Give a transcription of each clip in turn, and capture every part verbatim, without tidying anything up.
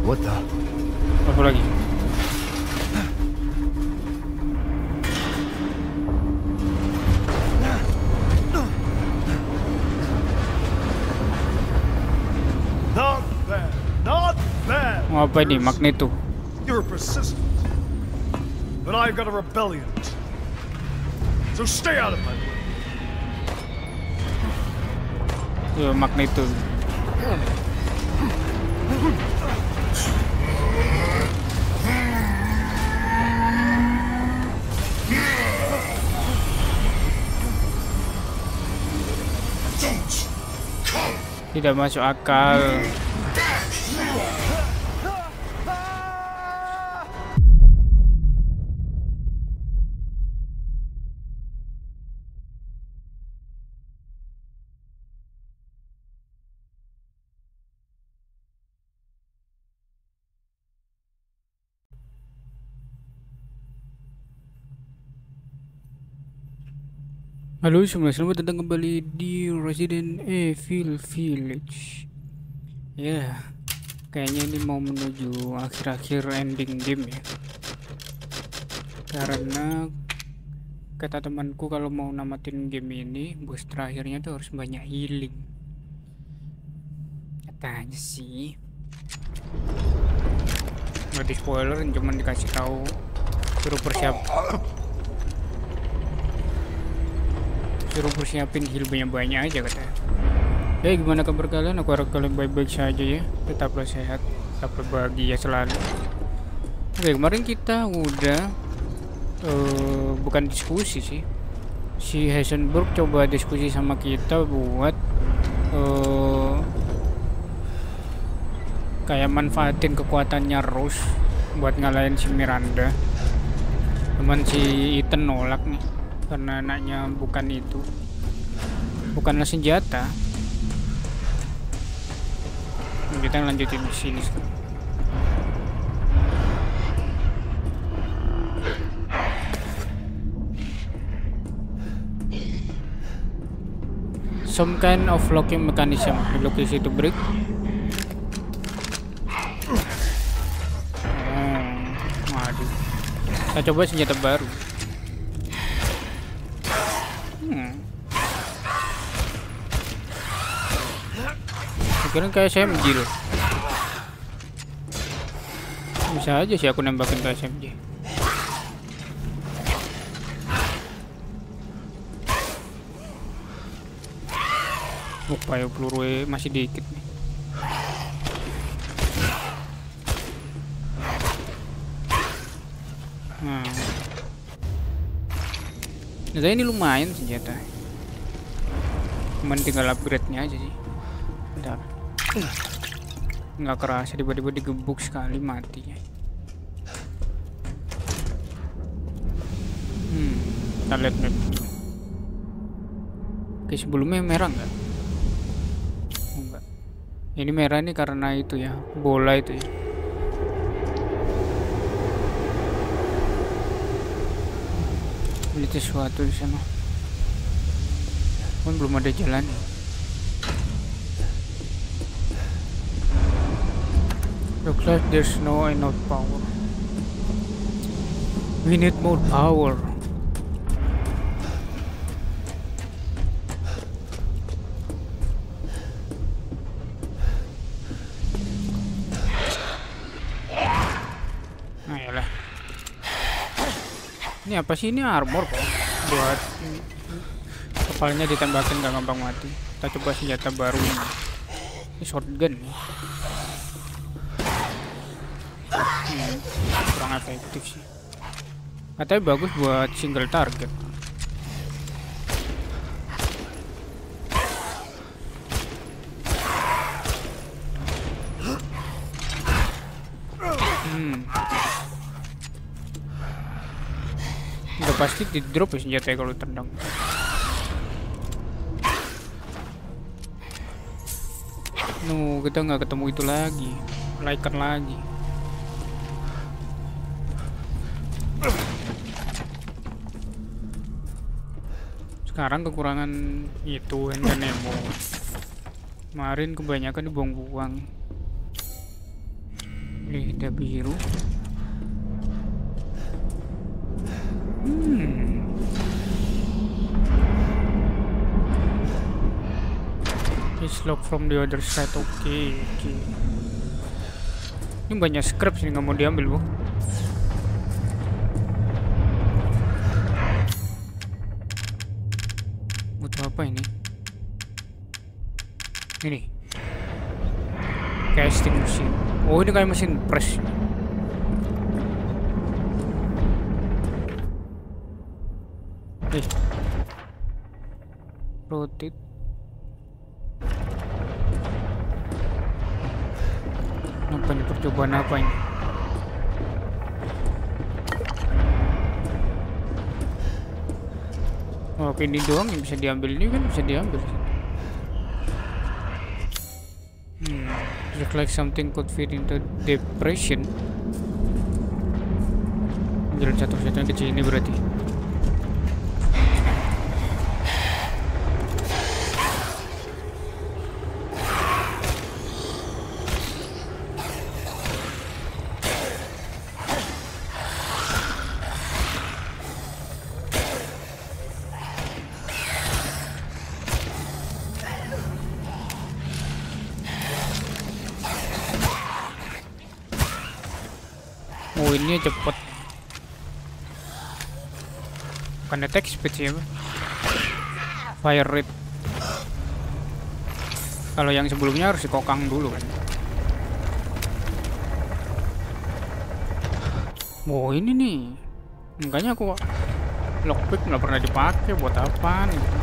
What the? Apa lagi? Not bad. Not bad. Mau apa ini? Magneto. You're persistent. But I've got a rebellion. So stay out of my way. Yo, Magneto. Tidak masuk akal. Halo semua, selamat datang kembali di Resident Evil Village. Ya, kayaknya ini mau menuju akhir-akhir ending game ya. Karena kata temanku kalau mau namatin game ini, bos terakhirnya tuh harus banyak healing. Katanya sih. Nggak di spoiler, cuman dikasih tahu suruh persiap. Suruh persiapin heal banyak-banyak aja katanya. Hey, gimana kabar kalian? Aku harap kalian baik-baik saja ya. Tetaplah sehat, tetaplah bahagia selalu. Oke, kemarin kita udah uh, bukan diskusi sih. Si Heisenberg coba diskusi sama kita buat uh, kayak manfaatin kekuatannya Rose buat ngalahin si Miranda. Cuman si Ethan nolak nih. Karena anaknya bukan itu, bukanlah senjata. Kita lanjutin di sini sekarang. Some kind of locking mechanism. Lock is to break. Oh, waduh. Kita coba senjata baru. Kira kayak S M G loh. Bisa aja sih aku nembakin ke S M G. Upaya peluru masih dikit nih. Nah, nah ini lumayan senjata. Cuman tinggal upgrade-nya aja sih. Bentar. Nggak kerasa tiba-tiba digebuk sekali matinya. Hmm, kita lihat map. Oke, sebelumnya merah nggak? Oh, enggak. Ini merah nih karena itu ya, bola itu ya. Ini sesuatu di sana. Pun belum ada jalan nih. Looks like there's no enough power. We need more power. Nah, yalah. Ini apa sih? Ini armor kok. Buat kepalanya ditembakin gak gampang mati. Kita coba senjata baru ini. Ini shotgun nih. Hmm, kurang efektif sih. Katanya bagus buat single target. Hmm. Udah pasti di drop ya senjatanya kalau tendang. No, kita nggak ketemu itu lagi, laikan lagi. Sekarang kekurangan itu handgun ammo. Kemarin kebanyakan dibuang-buang. Lidah biru. Hmm. It's locked from the other side. Oke, okay, oke. Okay. Ini banyak scrap sih, nggak mau diambil, Bu. Butuh apa ini? Ini. Casting machine. Oh, ini kayak mesin press. Eh. Rotate. Apa ini, percobaan apa ini? Oh, oke, ini doang yang bisa diambil. Ini kan bisa diambil. Hmm, look like something could fit into depression. Jalan satu-satunya kecil ini berarti. Oh, ini cepet. Bukan attack speed sih ya, fire rate. Kalau yang sebelumnya harus dikokang dulu kan. Oh, ini nih. Makanya aku lockpick nggak pernah dipakai, buat apaan gitu.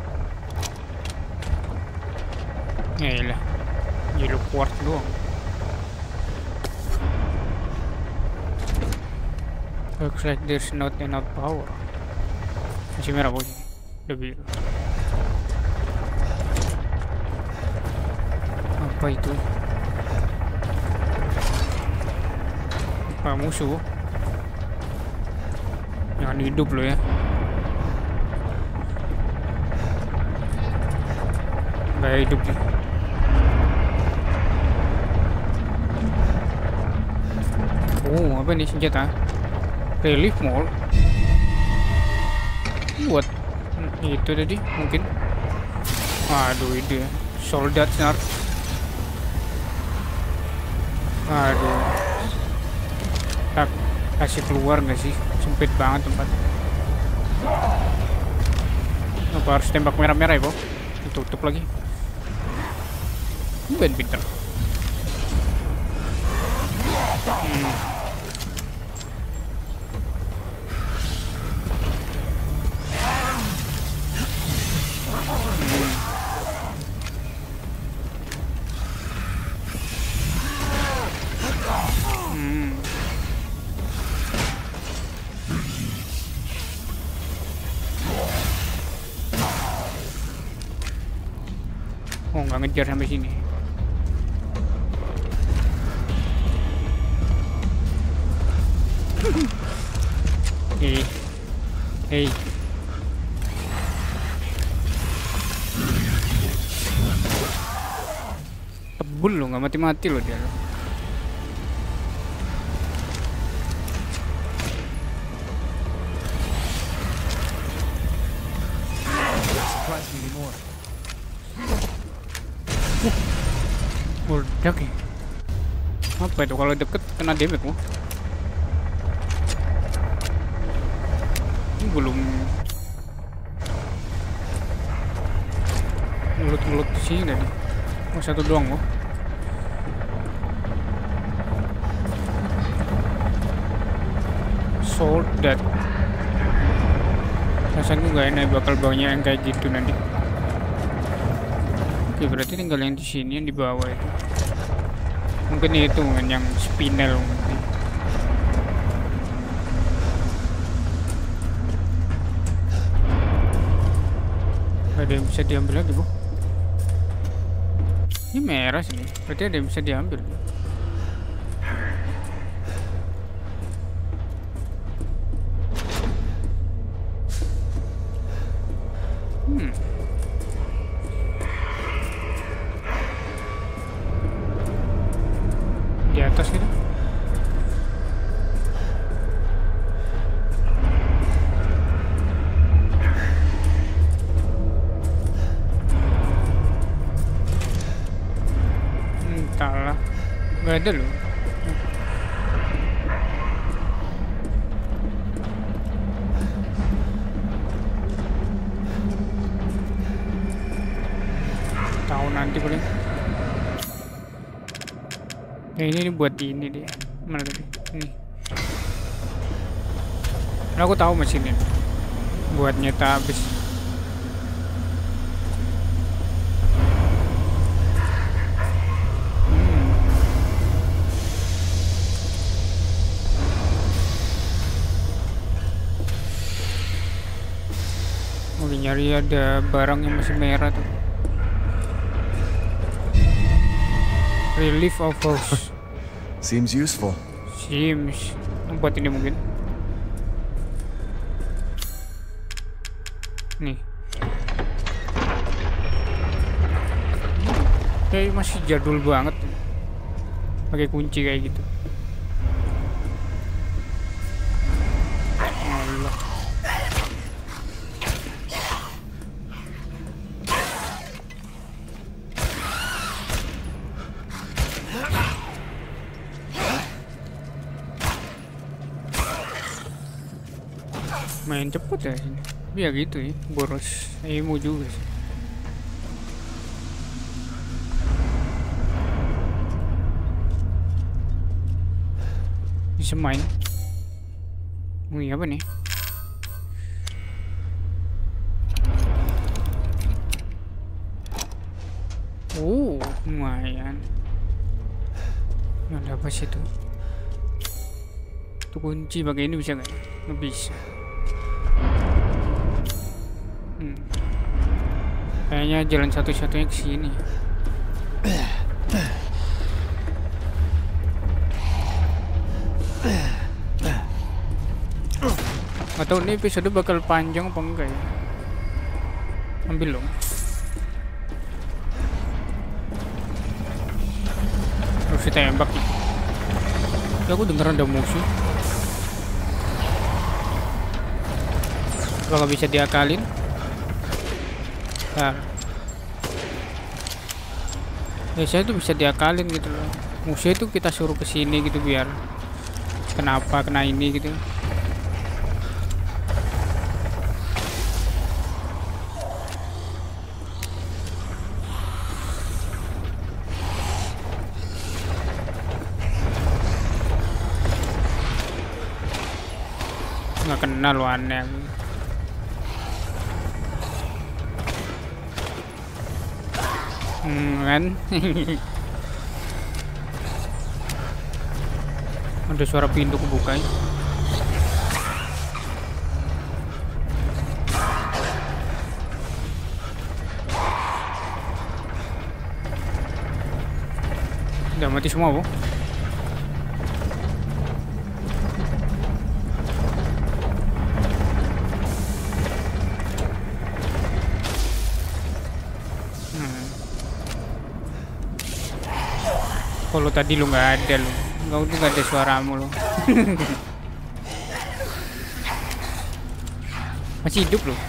Ya lah, jadi quartz doang. Looks like there's not enough power. Masih merah bos, udah biru. Apa itu? Apa musuh? Jangan hidup lo ya. Gak hidup nih. Oh, apa nih senjata? Relief mall. Buat itu tadi mungkin. Aduh, itu ya. Soldat snark. Aduh. Tak kasih keluar nggak sih? Sempit banget tempatnya. Apa harus tembak merah-merah ya, Bo? Tutup lagi. Ben pinter. Hmm. Oh, nggak ngejar sampai sini. Hei, hei. Tebul lo, nggak mati-mati lo dia. Meledak ya? Apa itu kalau deket kena damage mu? Ini belum mulut-mulut sini tadi. Oh, satu doang mu. Sold that. Rasanya nggak enak bakal banyak yang kayak gitu nanti. Oke, berarti tinggal yang di sini, yang di bawah itu. Mungkin itu kan yang spinel nanti. Ada yang bisa diambil lagi, Bu? Ini merah sih, berarti ada yang bisa diambil. Hmm. Di atas gitu. Nggak ada loh. Tahu nanti paling. Nah, ini, ini buat ini dia. Mana tadi? Ini. Nah, aku tahu mesin ini. Buat nyetak habis. Oke, nyari ada barang yang masih merah tuh. Relief of house. Seems useful. Sims. Buat ini mungkin. Nih. Kayak masih jadul banget. Pakai kunci kayak gitu. Allah. Main cepet ya sini. Ya gitu ya, boros ilmu juga sih. Bisa main. Wih, apa nih? Oh, lumayan. Ada apa sih tuh? Tuh kunci pakai ini bisa nggak? Nggak bisa. Hmm. Kayaknya jalan satu-satunya ke sini. Atau ini episode bakal panjang apa enggak ya? Ambil dong. Harus ditembak nih. Ya, aku denger ada musuh. Kalau bisa diakalin. Nah, biasanya tuh bisa diakalin gitu loh. Musuh itu kita suruh ke sini gitu biar kenapa kena ini gitu. Nggak kenal lo, aneh. Hmm, kan? Ada suara pintu kebuka ya. Udah mati semua, Bu. Kalau tadi lu nggak ada lu, nggak udah nggak ada suaramu lu. Masih hidup lu.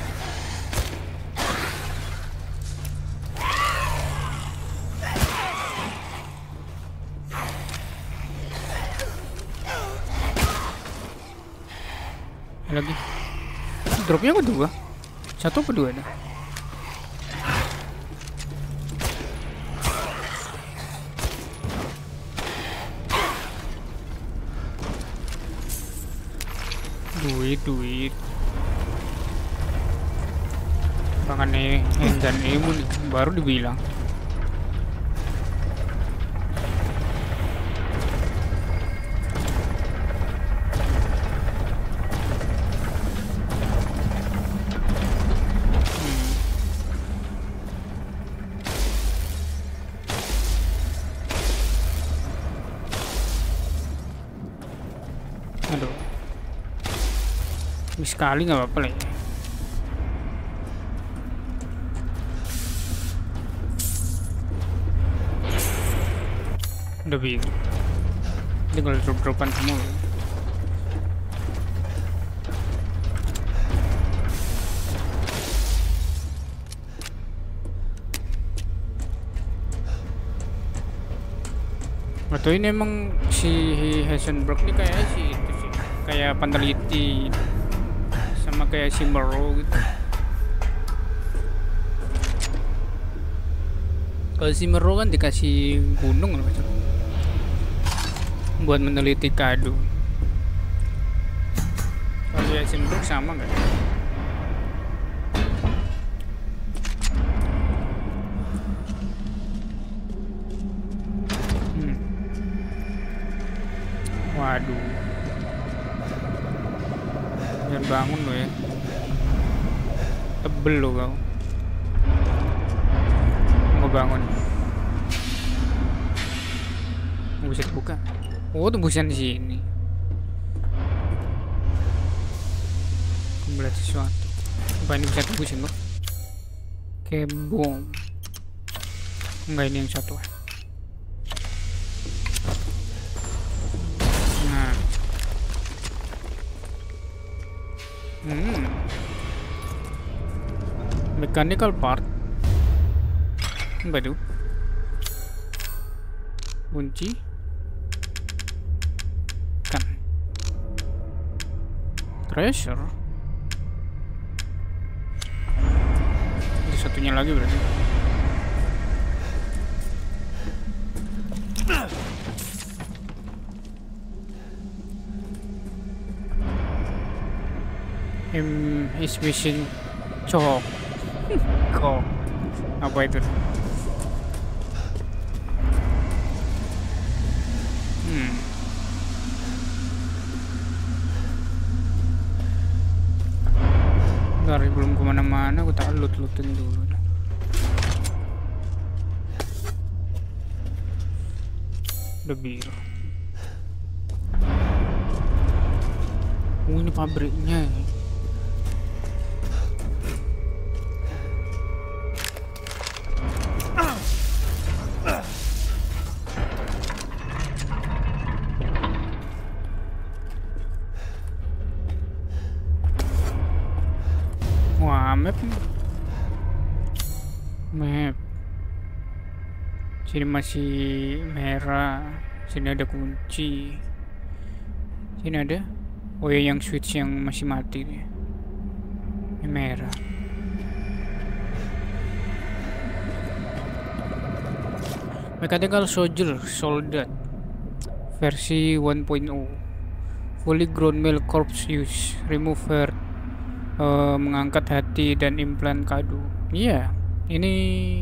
Lagi. Dropnya kedua, satu kedua dah. Duit, duit. Makanya dan emu nih baru dibilang. Aduh. Sekali nggak apa-apa lah ya. Udah bingung. Tinggal drop-dropan semua. Atau ini emang si Heisenberg ini kayak si itu sih, kayak peneliti sama kayak si Mero gitu. Kalau si Mero kan dikasih gunung loh macam buat meneliti kado. Kalau si Heisenberg sama nggak? Hmm. Waduh. Jangan bangun lo ya. Tebel lo kau. Mau bangun. Bisa buka. Oh, tembusan di sini. Melihat sesuatu. Apa ini bisa tembusin lo? Kayak bom. Enggak, ini yang satu. Nah. Hmm. Mechanical part. Apa itu? Kunci. Kan. Treasure. Ada satunya lagi berarti. Him is missing chalk. Kok apa itu? Hmm. Bentar, belum kemana-mana, aku tak lut-lutin dulu. Udah biru. Oh, ini pabriknya ya. Wah, map map sini masih merah, sini ada kunci, sini ada oh ya yang switch yang masih mati nih, ini merah. Mechanical soldier soldat versi one point oh, fully grown male corpse use, remove heart. Uh, mengangkat hati dan implan kado. Iya, ini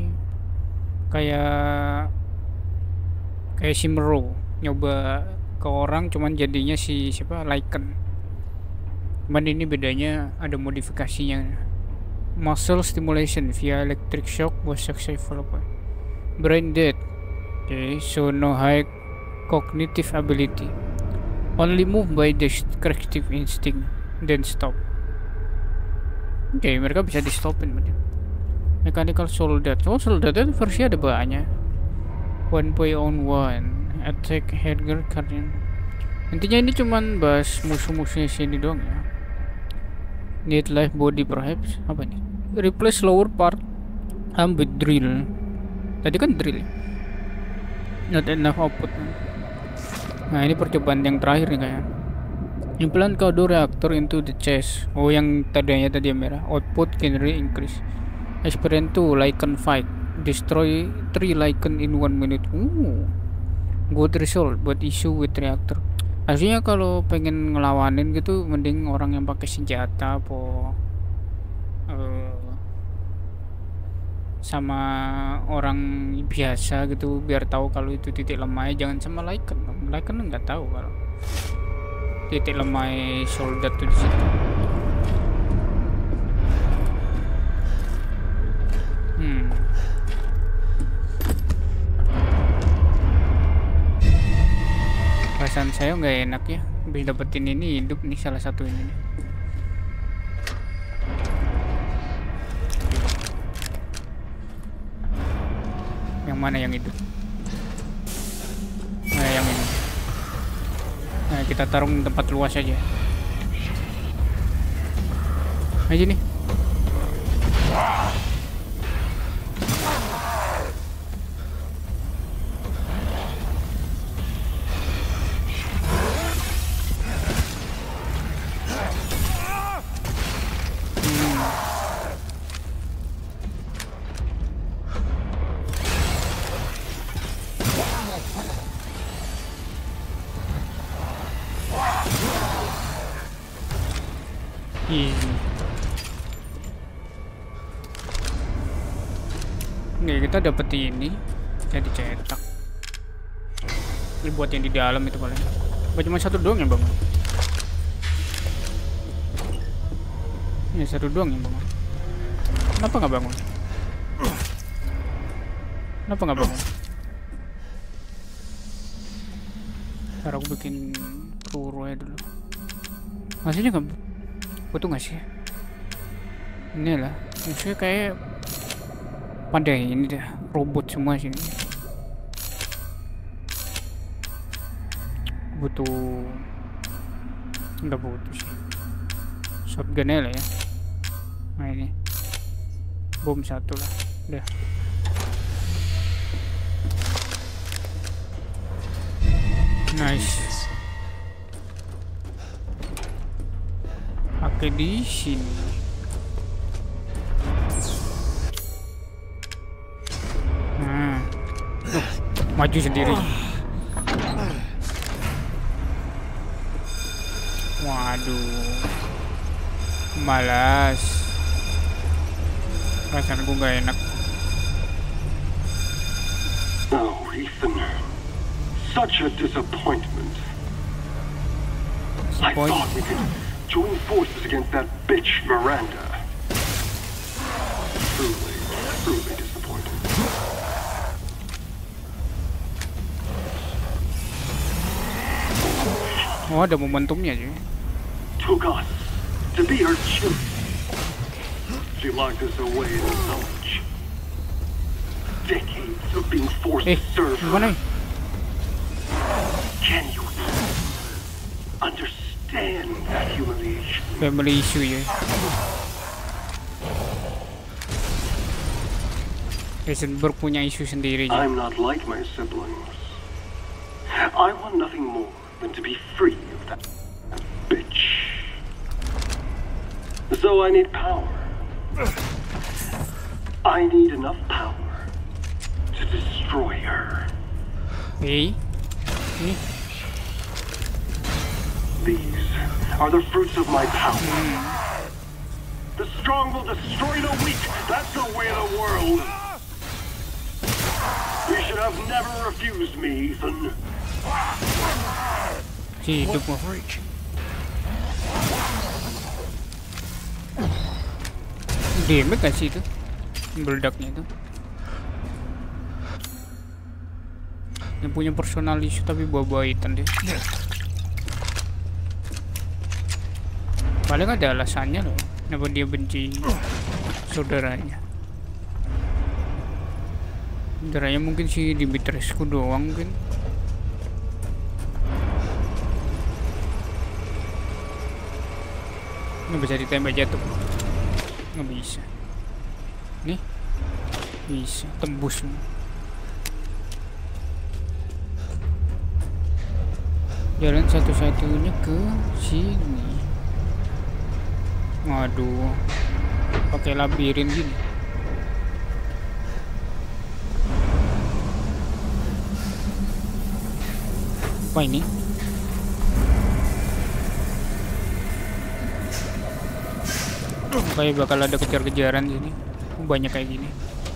kayak kayak si Mero nyoba ke orang, cuman jadinya si siapa Lycan. Cuman ini bedanya ada modifikasinya. Muscle stimulation via electric shock was successful. Brain dead. Okay, so no high cognitive ability. Only move by destructive instinct, then stop. Oke, okay, mereka bisa di stopin. Mechanical soldat. Oh, soldat itu versi ada banyak. one point oh one attack Hedger Guardian. Intinya ini cuman bahas musuh-musuhnya sini doang ya. Need life body perhaps. Apa nih? Replace lower part arm with drill. Tadi kan drill. Not enough output. Nah, ini percobaan yang terakhir nih kayaknya. Implant kado reactor into the chest. Oh, yang tadinya tadi yang merah. Output generally increase. Experience two Lycan fight. Destroy three Lycan in one minute. Uh, good result buat issue with reactor. Aslinya kalau pengen ngelawanin gitu, mending orang yang pakai senjata po uh, sama orang biasa gitu, biar tahu kalau itu titik lemahnya. Jangan sama Lycan. Lycan nggak tahu kalau titik lemah soldat tuh di situ. Hmm. Perasaan saya nggak enak ya, habis dapetin ini hidup nih salah satu ini nih. Yang mana yang hidup? Nah, yang ini. Nah, kita taruh di tempat luas aja. Aja nih. Easy. Nih kita dapet ini, jadi cetak. Ini buat yang di dalam itu paling. Apa cuma satu doang ya bang? Ini satu doang ya bang. Kenapa nggak bangun? Kenapa nggak bangun? Ntar aku bikin peluru aja dulu. Maksudnya nggak butuh nggak sih? Ini lah, maksudnya kayak pada ini dah robot semua sini. Butuh, nggak butuh sih. Shotgun lah ya. Nah ini, bom satu lah, udah. Nice. Pakai di sini. Nah, uh, maju sendiri. Waduh, malas. Perasaan gue gak enak. Oh, Ethan. Such a disappointment. I thought we could join forces against that bitch Miranda. Truly, truly disappointed. Oh, ada momentumnya sih. Took us to be her children. She locked us away in a village. Decades of being forced Eh, to serve her. gimana? Can you understand that humiliation? Family issue ya. Heisenberg punya isu sendiri. I'm not like my siblings. I want nothing more than to be free of that bitch. So I need power. I need enough power to destroy her. Eh, ini These are the fruits of my power. The strong will destroy the weak. That's the way of the world. You should have never refused me, Ethan. si hidup mau. Damage gak sih itu? Meledaknya itu. Yang punya personal issue tapi bawa-bawa item deh. Paling ada alasannya loh, kenapa dia benci saudaranya. Saudaranya mungkin si Dimitrescu doang mungkin. Nggak bisa ditembak jatuh. Nggak bisa. Nih, bisa tembus. Jalan satu-satunya ke sini. Waduh, pakai labirin gini. Apa ini? Kayak bakal ada kejar-kejaran sini. Banyak kayak gini.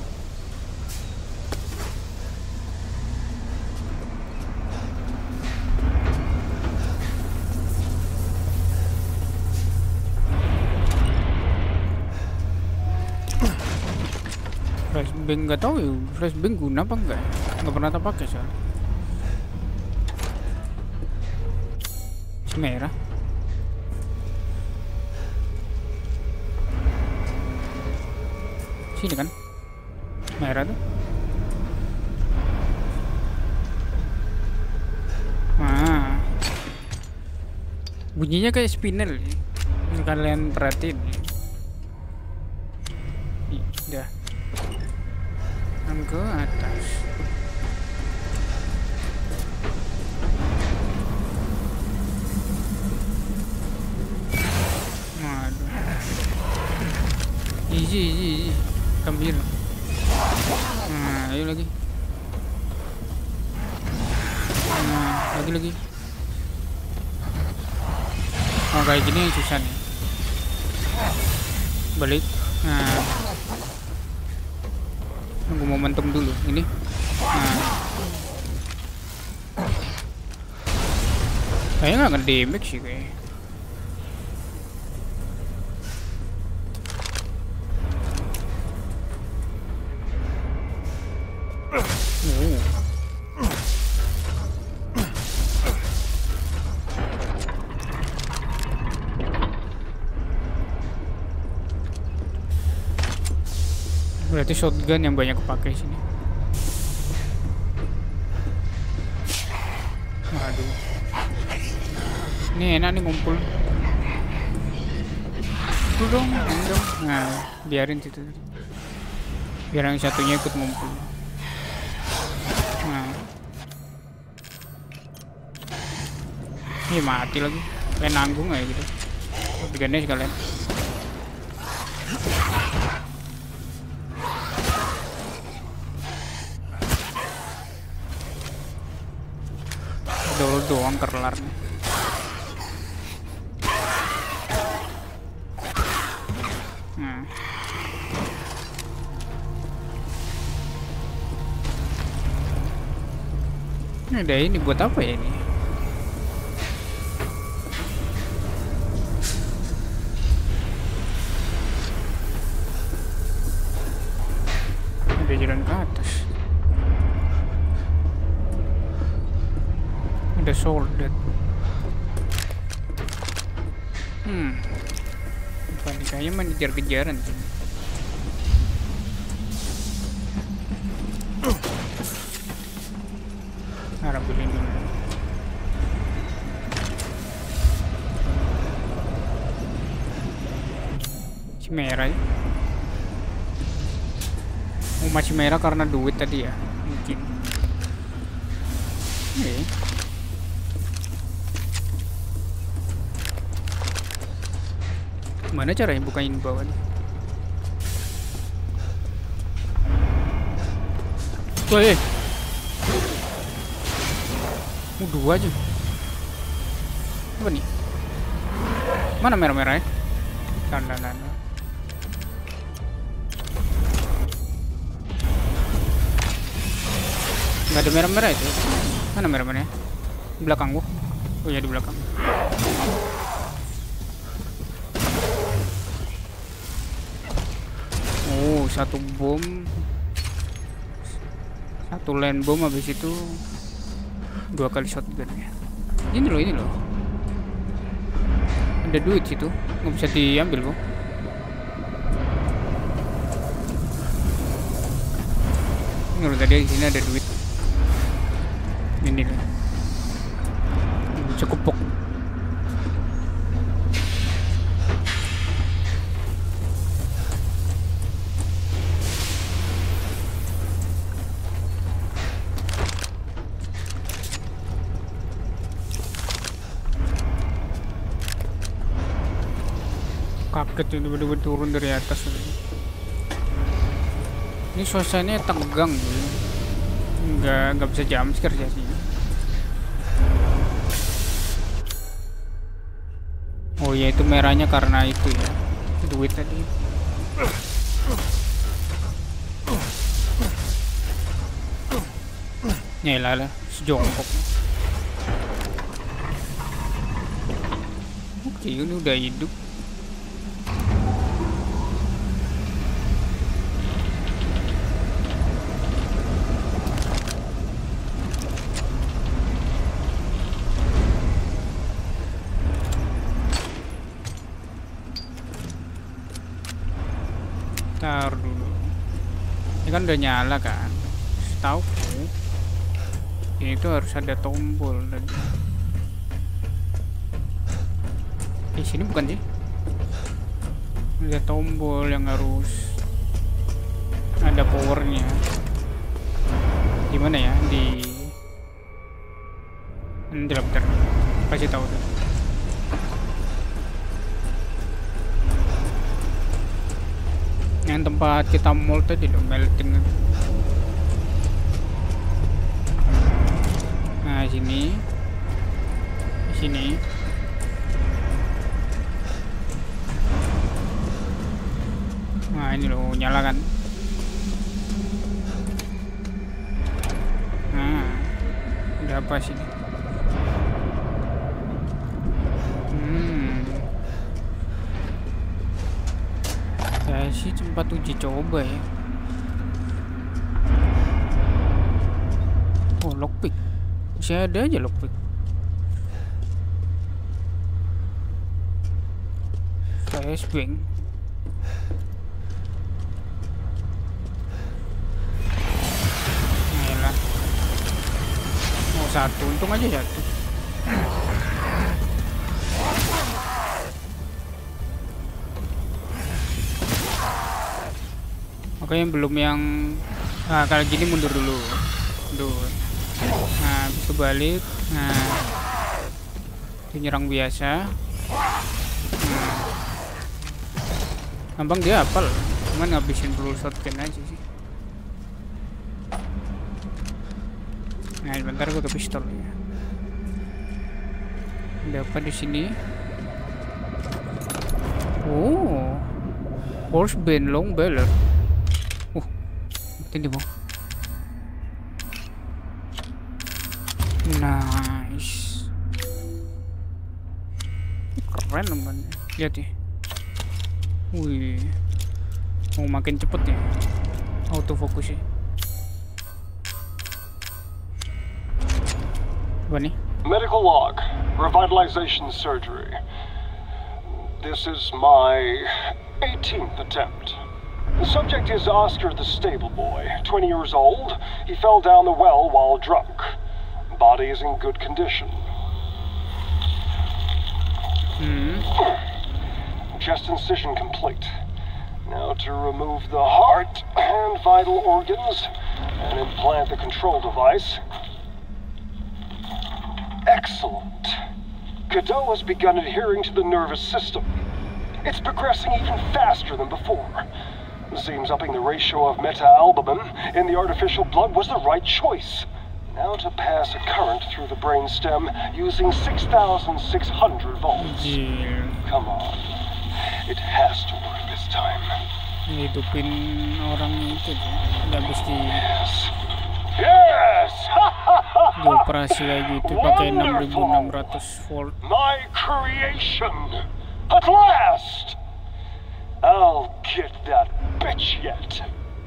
Flashbang nggak tahu ya, flashbang guna apa enggak? Nggak pernah tak pakai soalnya. Merah. Sini kan? Merah tuh. Ah. Bunyinya kayak spinner. Kalian perhatiin. Nih, udah. Ke atas. Waduh. Easy, easy, easy. Kambir. Nah, ayo lagi. Nah, lagi lagi. Oh, kayak gini susah nih. balik. Nah, nunggu momentum dulu ini. Nah, kayaknya nggak nge-damage sih kayaknya. Oh. Berarti shotgun yang banyak kepake sini. Waduh. Ini enak nih ngumpul. Itu dong, ini dong. Nah, biarin situ. Biar yang satunya ikut ngumpul. Nah. Ini mati lagi. Kayak nanggung aja gitu. Bikinnya sekalian. Dulu doang kelar nih. Hmm. Ini ada ini buat apa ya ini? Ada jalan ke atas. Ada soldat. Hmm. Bukan kayaknya mengejar-kejaran sih. Harap beli dulu. Si merah ya. Oh, masih merah karena duit tadi ya. Mungkin. Oke. Gimana caranya bukain bawah nih? Woi, mau dua aja. Apa nih? Mana merah-merah ya? Tanda-tanda. Nggak ada merah-merah itu. Mana merah-merahnya? Belakang gua. Oh ya, di belakang. Oh, satu bom, satu land bom, habis itu dua kali shotgun ya. Ini loh, ini loh. Ada duit situ, nggak bisa diambil kok. Ini loh, tadi di sini ada duit. Ini loh, cukup pok. Kaget tiba-tiba turun dari atas. Ini suasananya tegang gitu. Nggak nggak bisa jumpscare sih. Oh ya, itu merahnya karena itu ya, duit tadi. Nyala lah, sejongkok. Oke, ini udah hidup. Ntar dulu. Ini kan udah nyala kan? Setahu ini tuh harus ada tombol tadi. Di sini bukan sih? Ada tombol yang harus ada powernya. Di mana ya? Di ini bentar. Kasih tahu deh. Yang tempat kita mall tadi loh, melting. Nah, sini. Sini. ini loh, nyala kan. Nah, ada apa sih? Hmm. Saya sih sempat uji coba ya. Oh, lockpick. Masih ada aja lockpick. Flashbang. Nah, mau satu, untung aja satu. Oke, yang belum yang nah, kali gini mundur dulu. Mundur. Nah, bisa balik. Nah, penyerang biasa. Nah, gampang dia hafal, cuman ngabisin peluru shotgun aja sih. Nah, bentar gua ke pistol ya. Ada apa di sini? Oh, horse band long baller. Uh, ini bang. Nice. Keren teman. Lihat ya. Wih. Mau makin cepet ya. Autofocus ya. Apa nih? Medical log. Revitalization surgery. This is my eighteenth attempt. The subject is Oscar the stable boy, twenty years old. He fell down the well while drunk. Body is in good condition. Hmm. Chest incision complete. Now to remove the heart and vital organs and implant the control device. Excellent. Godot has begun adhering to the nervous system. It's progressing even faster than before. Seems upping the ratio of meta-albumin in the artificial blood was the right choice. Now to pass a current through the brainstem using six thousand six hundred volts. Anjir. Come on. It has to work this time. Ngidupin orang itu aja. Udah habis di Yes. Yes! dioperasi kayak gitu pakai enam ribu enam ratus volt. My creation! At last! I'll get that bitch yet.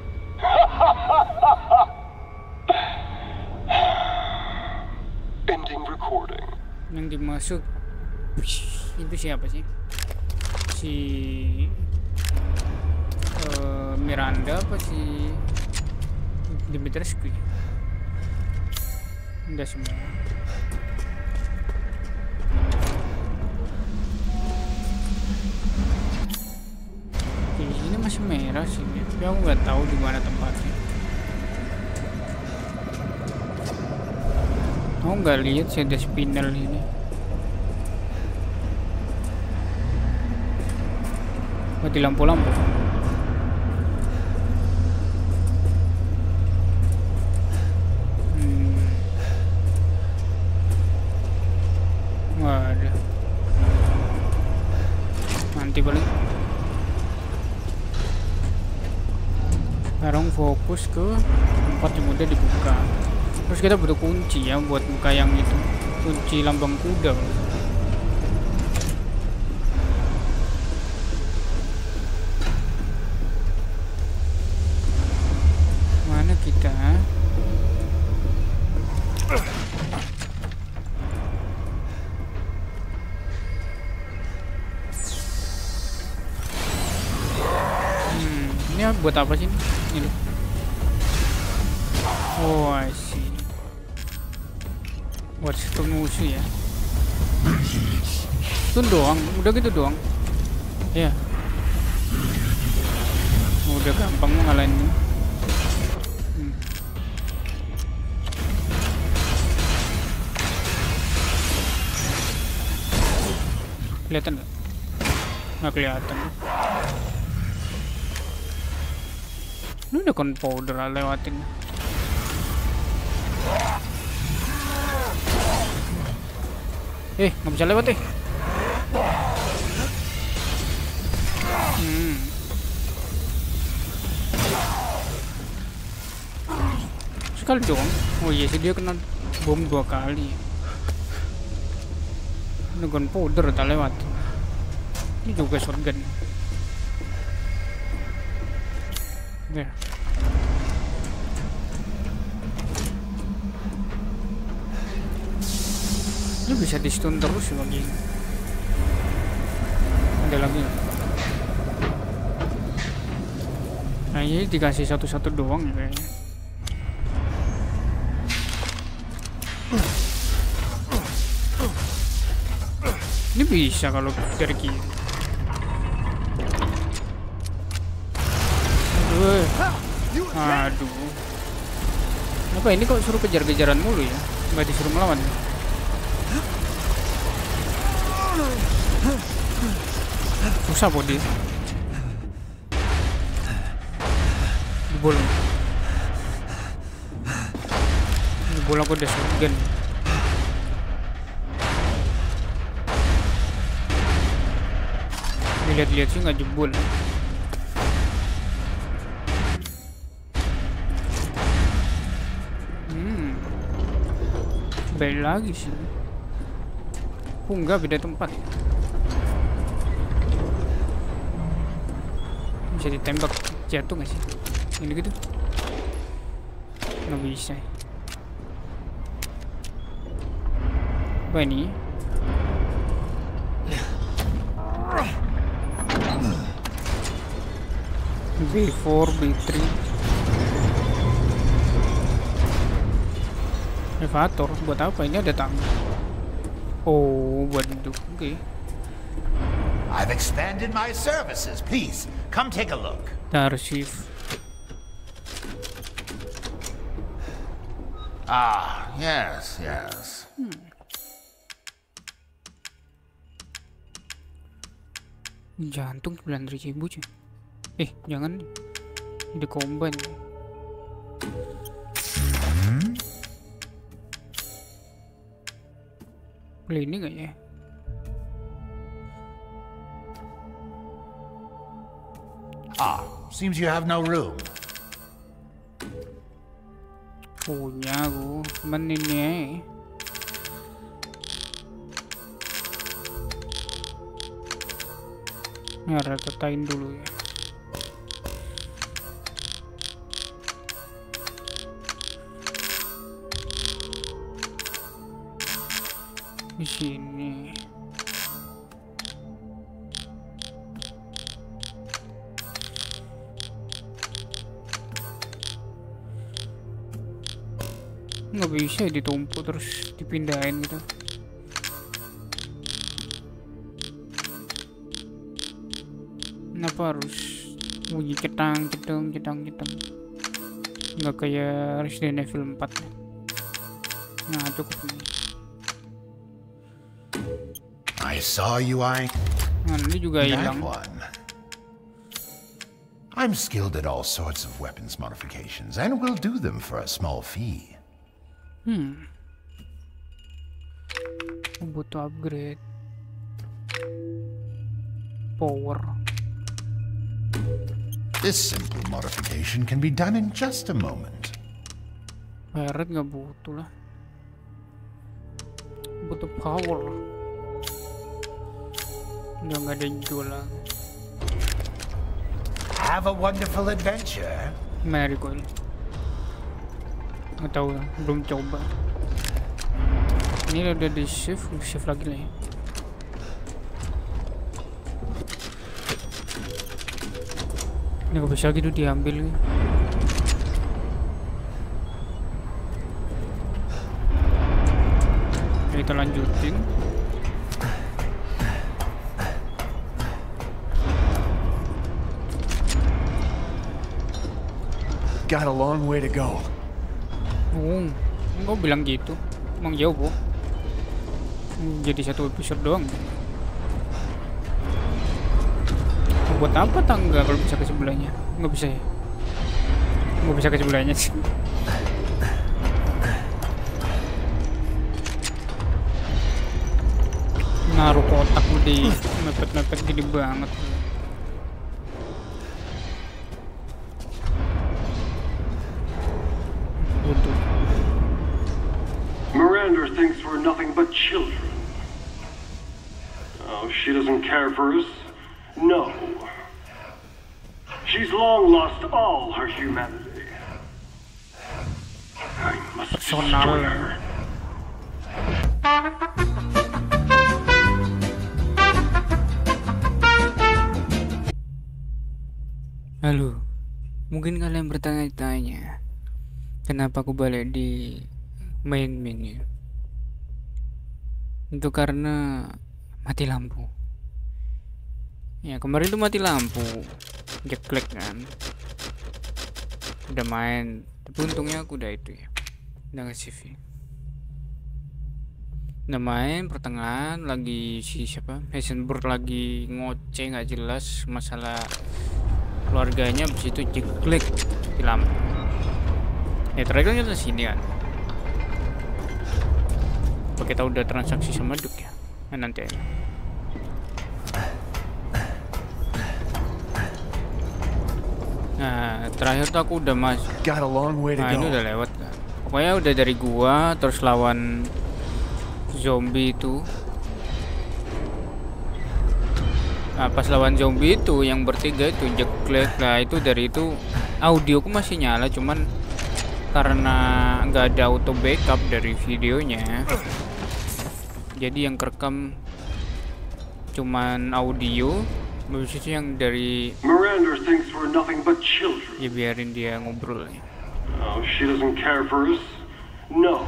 Ending recording. Yang dimasuk. Wih, itu siapa sih? Si uh, Miranda apa si Dimitrescu? Udah semua. Di sini masih merah sih, tapi aku nggak tahu di mana tempatnya. Aku nggak lihat sih ada spinel ini. Mati lampu-lampu. Hmm. Nggak ada. Nanti balik. Sekarang fokus ke tempat yang udah dibuka. Terus kita butuh kunci ya buat buka yang itu. Kunci lambang kuda. Mana kita? Hmm, ini buat apa sih? Ini. Oh, I see. Buat sistem musuh ya. Itu doang, udah gitu doang. Ya. Udah gampang ngalahin ini. Hmm. Kelihatan nggak? Nggak kelihatan. Ini udah gunpowder lewatin. Eh, nggak bisa lewat eh. Hmm. sekali doang. Oh iya sih, dia kena bom dua kali. Ini gunpowder tak lewat. Ini juga shotgun. Ya. Ini bisa di stun terus ya lagi. Ada lagi. Nah ini dikasih satu-satu doang ya kayaknya. Ini bisa kalau dari kiri. Aduh. Aduh. Apa ini kok suruh kejar-kejaran mulu ya? Nggak disuruh melawan. Susah kok dia. Bolong. Ini bola aku udah shotgun. Lihat-lihat sih nggak jebol. Hmm, baik lagi sih. Oh enggak, beda tempat. Bisa ditembak jatuh nggak sih? Ini gitu. Nggak bisa. Apa ini? B four, B three. Elevator buat apa? Ini ada tangga. Oh, buat itu. Oke. Okay. I've expanded my services. Please, come take a look. Arsip. Ah, yes, yes. Hmm. Jantung sembilan ribu cuy. Eh, jangan. Ini combine. Hmm? Boleh ini nggak ya? Ah, seems you have no room. Punya aku, cuman ini ya. Ini harus tetain dulu ya. Di sini. Nggak bisa ditumpuk terus dipindahin gitu. Kenapa harus bunyi cetang cetang cetang cetang? Nggak kayak Resident Evil empat. Nah cukup nih. I saw you, I. Nah ini juga That hilang. one. I'm skilled at all sorts of weapons modifications, and will do them for a small fee. Hmm. Butuh upgrade. Power. This simple modification can be done in just a moment. Parrot nggak butuh lah. Butuh power. Udah nggak ada yang jualan. Have a wonderful adventure. Mana recoil? Nggak tahu lah, belum coba. Ini udah di save, save lagi lah ya. Ini nggak bisa gitu diambil. Kita lanjutin. Got a long way to go. Oh, enggak bilang gitu. Emang jauh, Bu. Jadi satu episode doang. Buat apa tangga kalau bisa ke sebelahnya? Nggak bisa ya? Nggak bisa ke sebelahnya sih. Naruh kotak di mepet-mepet gini banget. Butuh. Miranda thinks we're nothing but children. Oh, she doesn't care for us? No. She's long lost all her humanity. I must destroy her. Halo, mungkin kalian bertanya-tanya kenapa aku balik di main menu. Itu karena mati lampu. Ya kemarin tuh mati lampu, jeklek kan. Udah main, tapi untungnya aku udah itu ya, udah nge-save. Udah main pertengahan lagi si siapa, Heisenberg lagi ngoceh nggak jelas masalah keluarganya, habis itu jeklek di lampu. Ya terakhir kita sini kan. Apa kita udah transaksi sama Duk ya? Nah, nanti aja. Nah, terakhir tuh aku udah mas. Got a long way to Nah, ini go. udah lewat kan. Pokoknya udah dari gua terus lawan zombie itu. Nah, pas lawan zombie itu yang bertiga itu jeklek. Nah, itu dari itu audioku masih nyala, cuman karena nggak ada auto backup dari videonya, jadi yang kerekam cuman audio. Habis itu yang dari Miranda thinks we're nothing but children. ya biarin dia ngobrol ya. Oh, she doesn't care for us? No.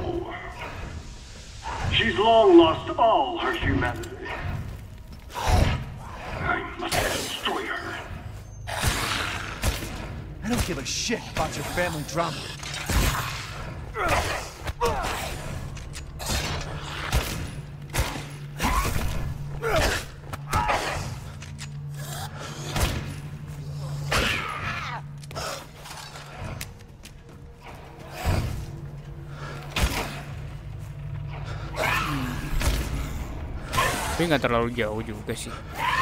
She's long lost all her humanity. I must destroy her. I don't give a shit about your family drama. Tapi nggak terlalu jauh juga sih.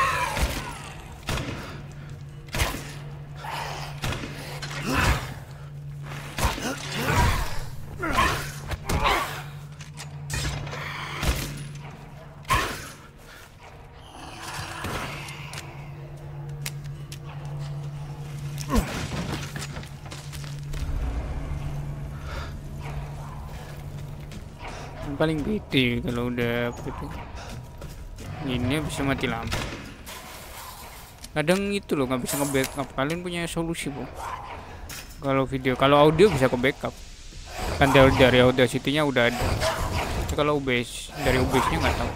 Paling bete kalau udah gitu. Ini bisa mati lampu. Kadang itu loh nggak bisa nge-backup. Kalian punya solusi bu? Kalau video, kalau audio bisa ke backup. Kan dari, dari Audacity-nya udah ada. Tapi kalau O B S dari O B S-nya nggak tahu.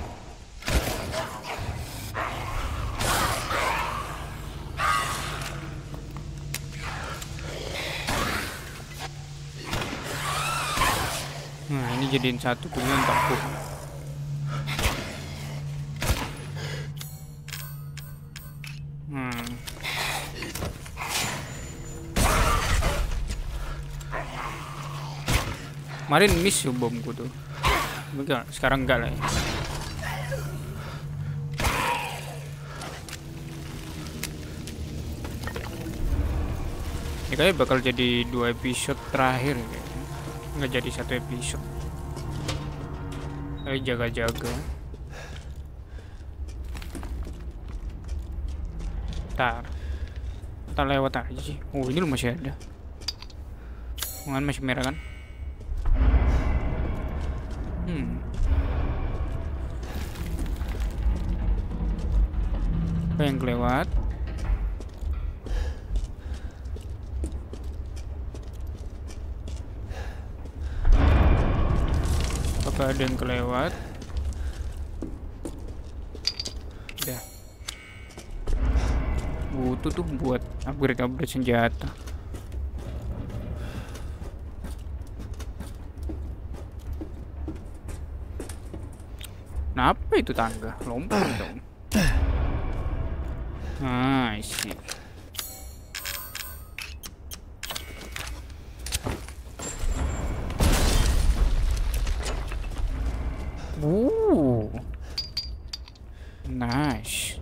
Nah ini jadiin satu dulu untuk aku. Hmm. Kemarin miss tuh bomku tuh. Enggak, sekarang enggak lah ya. Ini kayaknya bakal jadi dua episode terakhir kayaknya. Nggak jadi satu episode. Kayak jaga-jaga. Ntar kita lewat aja sih. Oh ini lu masih ada. Mangan masih merah kan? Hmm. Apa yang kelewat? Apakah ada yang kelewat? Udah. Butuh tuh buat upgrade-upgrade senjata. Nah, apa itu tangga? Lompat dong. Ah, I see. Ooh. Nice.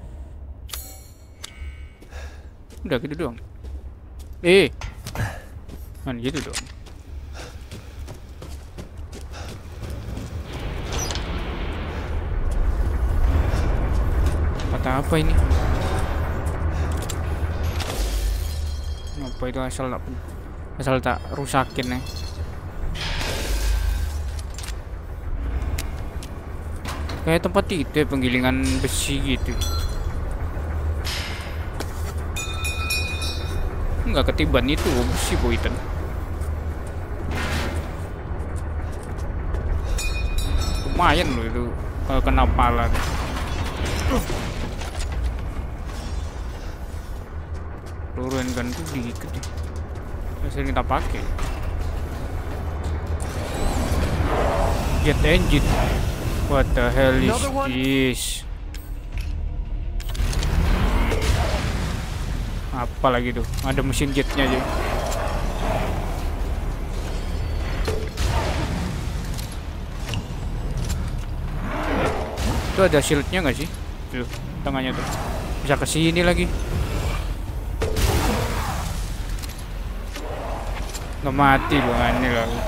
Udah gitu doang. Eh. Kan gitu dong. Senjata apa ini? Apa itu asal tak asal tak rusakin ya? Kayak tempat itu ya, penggilingan besi gitu. Enggak ketiban itu besi boitan. Lumayan loh itu kalau kena pala. Turun kan tuh dikit deh. Sering kita pakai. Jet engine. What the hell is this? Apa lagi tuh? Ada mesin jetnya aja. Itu ada shieldnya nggak sih? Tuh, tengahnya tuh. Bisa ke sini lagi. Nggak mati loh ini lagi.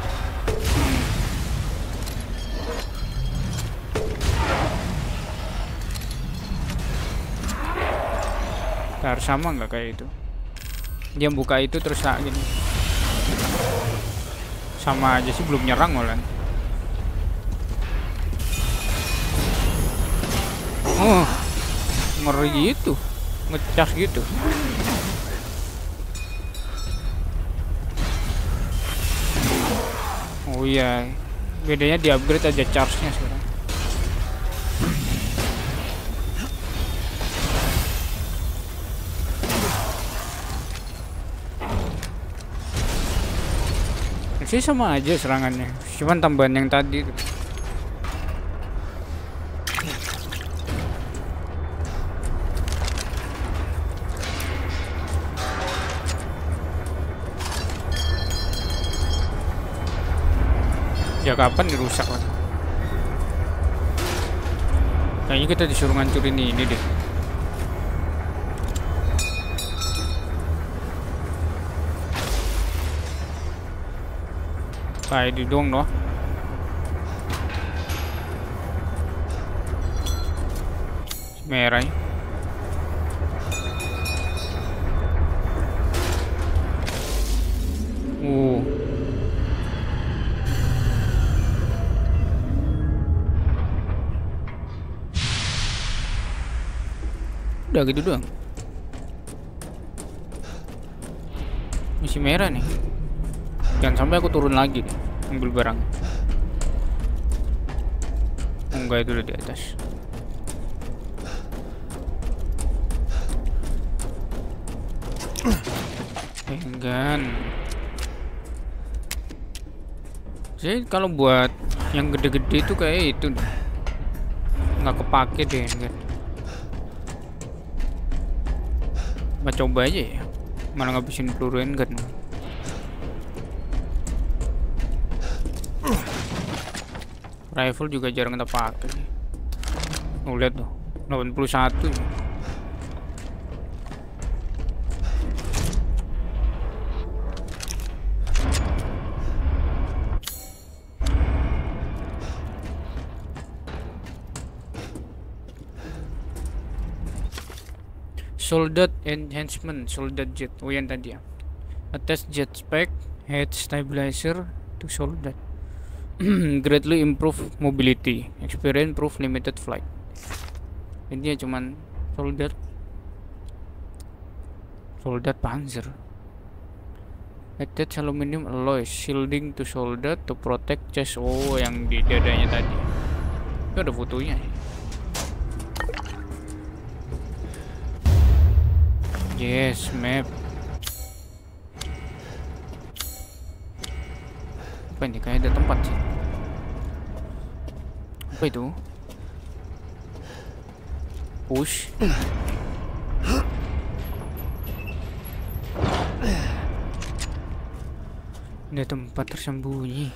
Harus sama nggak kayak itu? Dia buka itu terus tak gini. Sama aja sih, belum nyerang malah. Oh, ngeri gitu, ngecas gitu. Oh iya, bedanya di upgrade aja charge-nya sekarang. Sih sama aja serangannya, cuman tambahan yang tadi. Ya kapan dirusak lagi? Kayaknya kita disuruh ngancurin ini deh. Kayak di dong noh. Merah. Uh. Udah gitu doang. Masih merah nih. Jangan sampai aku turun lagi deh, ambil barang. Enggak, itu udah di atas. Enggan. Jadi kalau buat yang gede-gede itu kayak itu nggak kepake deh, enggak. Coba coba aja ya, mana ngabisin peluru enggak. Rifle juga jarang kita pakai. Oh, lihat tuh, delapan puluh satu. Soldat enhancement, soldat jet. Oh yang tadi ya. Attach jet spec, head stabilizer to soldat. Greatly improve mobility, experience proof limited flight. Intinya cuman soldat, soldat panzer. Attach aluminium alloy shielding to soldat to protect chest. Oh, yang di dadanya tadi. Itu ada fotonya. Yes, map. Apa ini? Kayak ada tempat sih. Apa itu? Push. Ada tempat tersembunyi.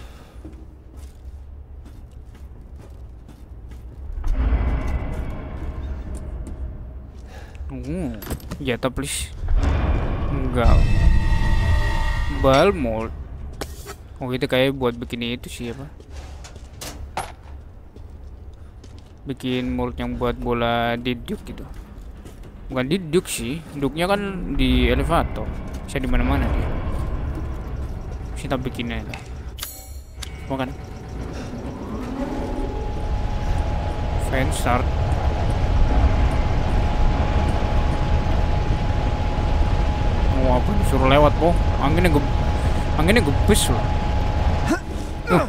Uh, jatah please. Enggak. Bal mold. Oh itu kayak buat bikin itu sih apa? bikin mold yang buat bola diduk gitu. Bukan diduk sih, duduknya kan di elevator, bisa di mana-mana dia. Kita bikinnya itu, bukan? Fan start. Mau apa disuruh lewat, po? Anginnya ge anginnya gebes loh. Uh.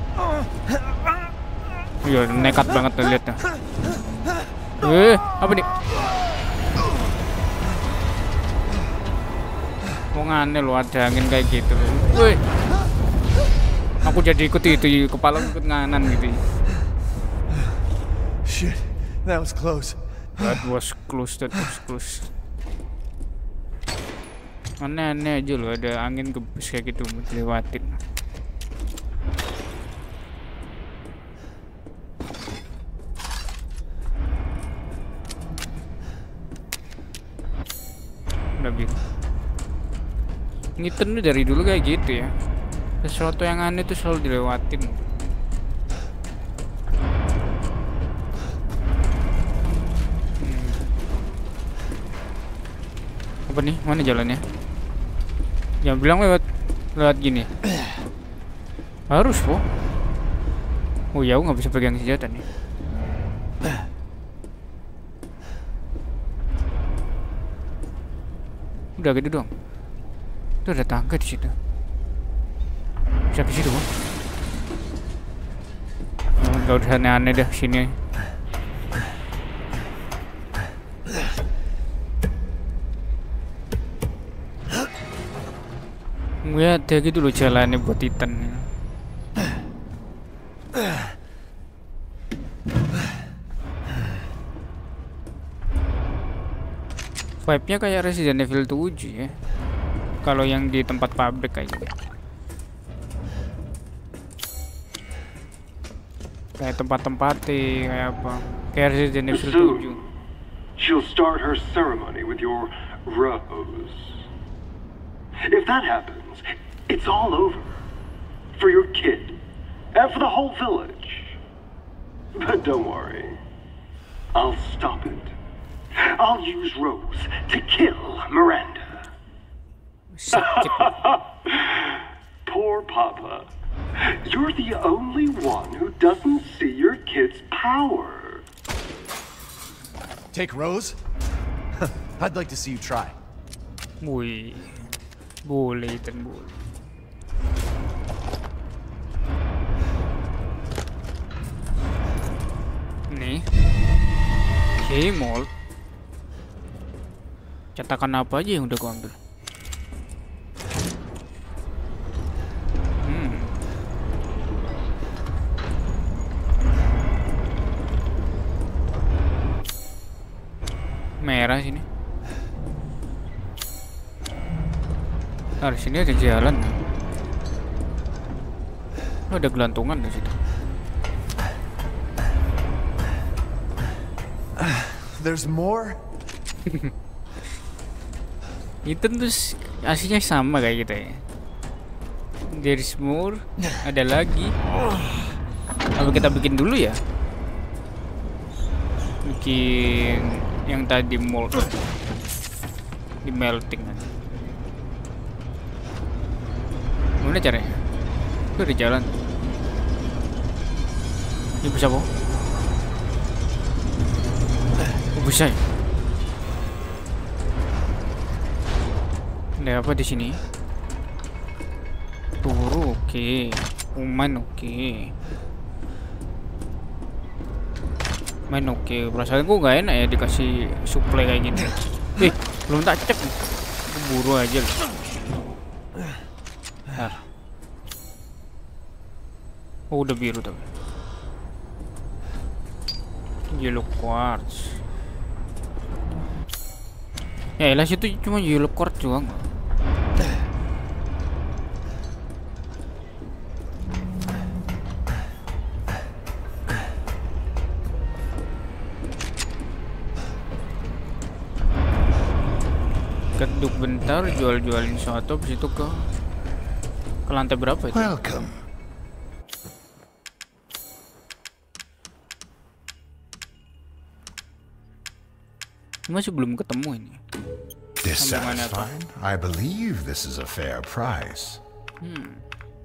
Iya, nekat banget tuh liatnya. Eh, apa nih? Mau ngane lo ada angin kayak gitu. Woi. Aku jadi ikut itu, kepala ikut nganan gitu. Shit, that was close. That was close, that was close. Aneh-aneh aja loh, ada angin gebes kayak gitu mau dilewatin. Udah biru. Ngiten tuh dari dulu kayak gitu ya. Sesuatu yang aneh tuh selalu dilewatin. Hmm. Apa nih? Mana jalannya? Jangan bilang lewat lewat gini. Harus, po. Oh ya, aku nggak bisa pegang senjata nih. Udah gitu doang. Itu ada tangga di situ. Bisa ke situ, po. Oh, gak usah aneh-aneh dah sini. Ya, dia gitu loh jalannya buat Titan. Vibe-nya kayak Resident Evil tujuh ya. Kalau yang di tempat pabrik kayak gitu. Kayak tempat-tempatnya kayak apa? Kayak Resident Evil tujuh. She'll start her ceremony with your rose. If that happens, it's all over. For your kid. And for the whole village. But don't worry. I'll stop it. I'll use Rose to kill Miranda. Poor Papa. You're the only one who doesn't see your kid's power. Take Rose? I'd like to see you try. Wih. Boleh, Ethan, boleh. Nih. Oke, mold. Cetakan apa aja yang udah gua ambil? Hmm. Merah sini. Nah, di sini ada jalan. Oh, ada gelantungan di situ. There's more. Itu tuh aslinya sama kayak gitu ya. There's more. Ada lagi. Apa kita bikin dulu ya? Bikin yang tadi mold di melting aja. Gimana caranya? Itu di jalan. Ini bisa, po? Oh, bisa ya? Ada apa di sini? Turu, oke. Okay. Uman, oke. Okay. Main oke. Okay. Perasaan gue gak enak ya dikasih supply kayak gini. Eh, belum tak cek. Buru aja loh. Bentar. Oh, udah biru tapi. Yellow quartz. Ya elah, situ cuma yellow quartz doang. Keduk bentar, jual-jualin sesuatu, habis itu ke ke lantai berapa itu? Welcome. Masih belum ketemu ini. Dissatisfied? I believe this is a fair price. Hmm.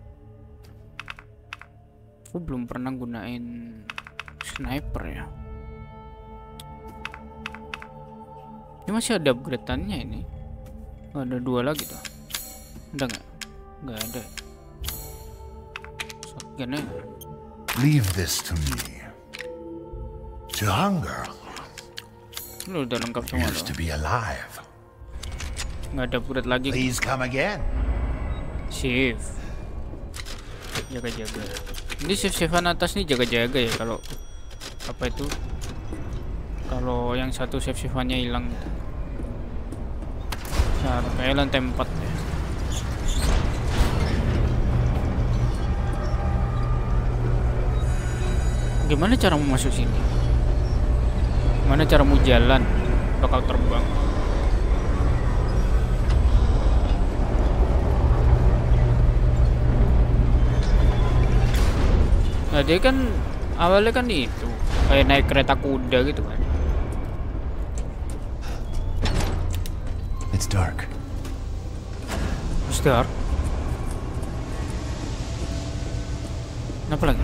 Aku belum pernah gunain sniper ya. Ini masih ada upgrade-annya ini. Oh, ada dua lagi tuh. Ada nggak? Nggak ada. Shotgun ya. Leave this to me. To hunger. Lu udah lengkap semua Used loh. to be alive. Nggak ada upgrade lagi. Please come again. Shift. Jaga-jaga. Ini shift-shiftan atas nih jaga-jaga ya kalau apa itu? Kalau yang satu shift-shiftannya hilang gitu. Nah, kayak lantai empat ya. Gimana cara mau masuk sini? Gimana cara mau jalan? Bakal terbang. Nah, dia kan awalnya kan itu kayak naik kereta kuda gitu kan. It's dark. It's dark. Kenapa lagi?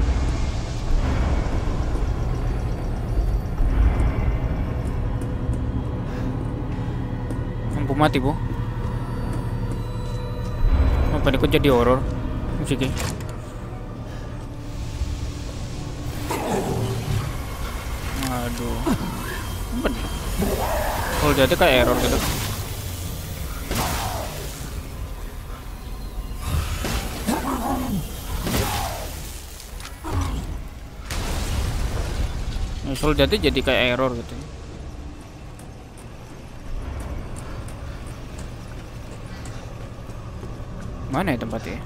Lampu mati, Bu. Apa ini kok jadi horor musiknya? Aduh. Apa nih? Kalau jadi kayak error gitu. Soal jadi jadi kayak error gitu. Mana ya tempatnya?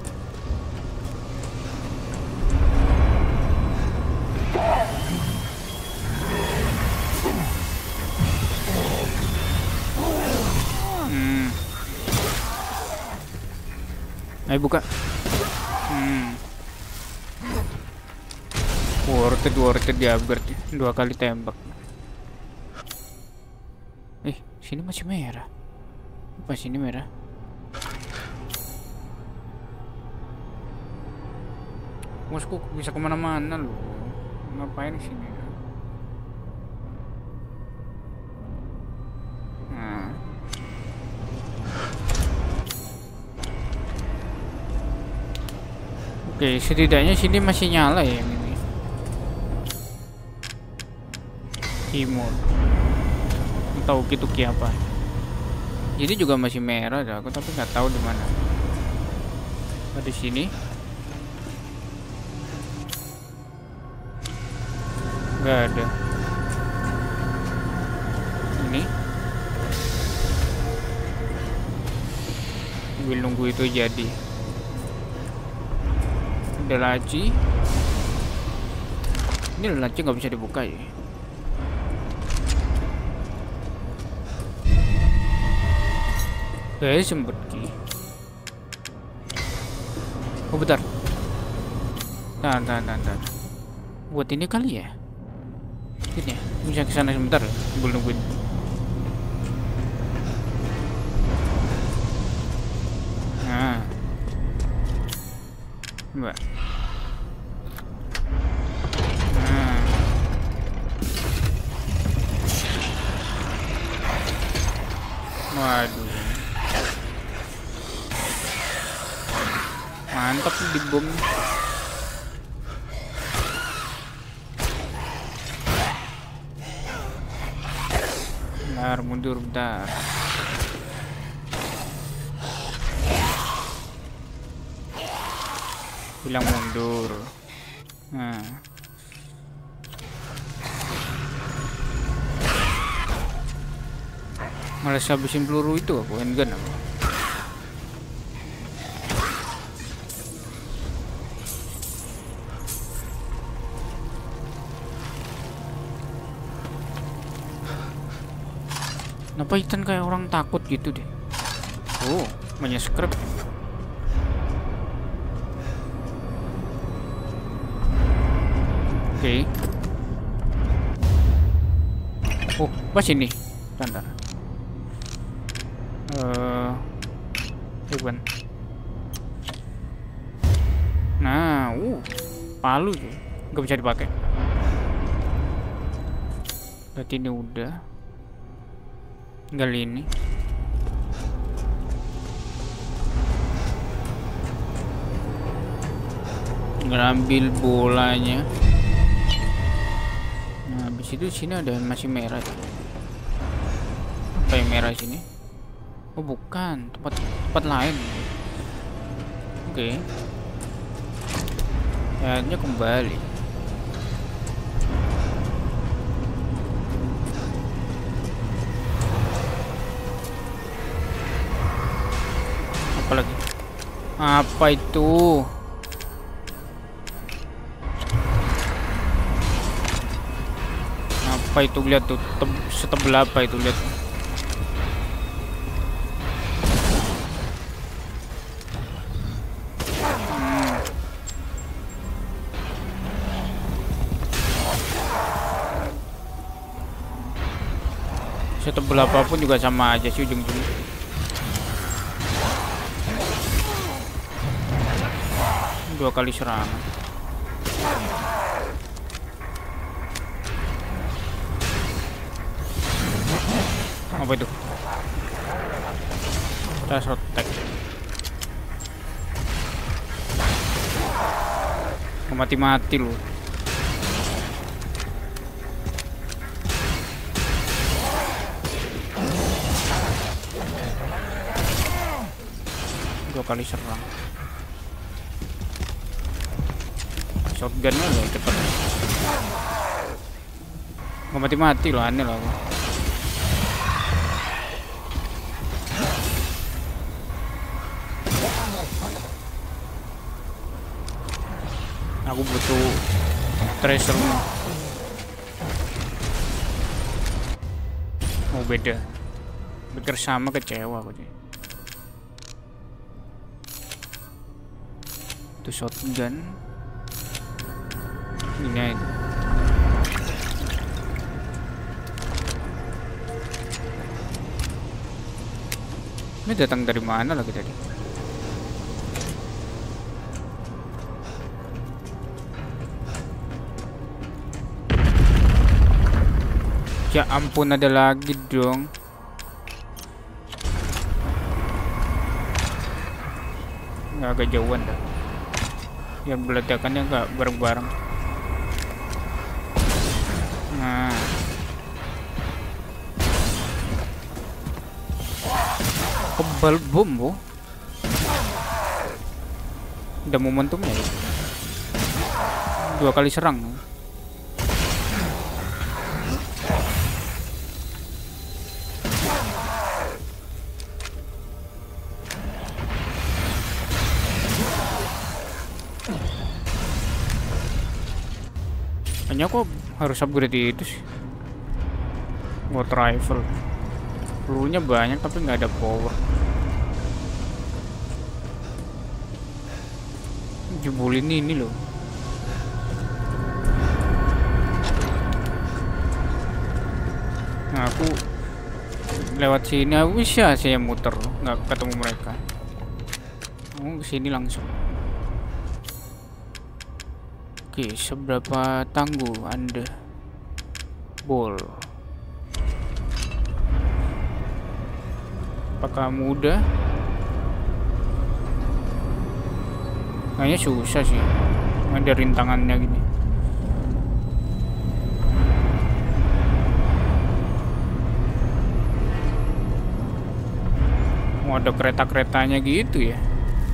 Hmm. Ayo buka. Hmm. Worth it, worth it di upgrade dua kali tembak. Eh, sini masih merah. Apa sini merah? Masku bisa kemana-mana loh. Ngapain sini? Nah. Oke, setidaknya sini masih nyala ya ini. Timur. Tahu gitu ki apa? Ini juga masih merah, dah. Aku tapi nggak tahu di mana. Oh, di sini. Nggak ada. Ini. Gue nunggu itu jadi. Ada laci. Ini laci nggak bisa dibuka ya. Eh, sempet ki. Oh, bentar. Tahan, tahan, tahan, tahan. Buat ini kali ya? Ini ya? Bisa kesana sebentar ya? Sambil nungguin. Nah. Mbak. Nah. Waduh. Mantap di bom. Bentar, mundur bentar. Bilang mundur. Nah. Malah habisin peluru itu aku handgun apa? Kenapa Ethan kayak orang takut gitu deh? Oh, banyak script. Oke. Okay. Oh, pas ini. Bentar. Eh, bukan. Nah, uh, palu sih, nggak bisa dipakai. Berarti ini udah. Tinggal ini. Tinggal ambil bolanya. Nah, habis itu sini ada yang masih merah. Apa yang merah sini? Oh bukan, tempat tempat lain. Oke. Okay. Akhirnya kembali. Apa lagi? Apa itu? Apa itu, lihat tuh, setebel apa itu, lihat. Setebel apapun juga sama aja sih ujung-ujungnya. Dua kali serangan. Apa itu? Dash attack. Mati-mati lu. Dua kali serang. Shotgunnya loh cepet. Nggak mati-mati loh, aneh loh aku. Aku butuh tracer. Oh beda. Pikir sama, kecewa aku sih. Itu shotgun. Ini. Ini datang dari mana lagi tadi? Ya ampun, ada lagi dong. Nggak agak jauhan dah. Yang meledakannya nggak bareng-bareng. Nah, kebal bom bu. Ada momentumnya ya. Dua kali serang. Hanya kok harus upgrade itu sih. Water rifle. Pelurunya banyak tapi nggak ada power. Jebulin ini loh. Nah aku lewat sini, aku bisa saya muter, nggak ketemu mereka. Aku kesini langsung. Oke, seberapa tangguh Anda? Bol. Apakah mudah? Kayaknya susah sih. Ada rintangannya gini. Oh, ada kereta-keretanya gitu ya.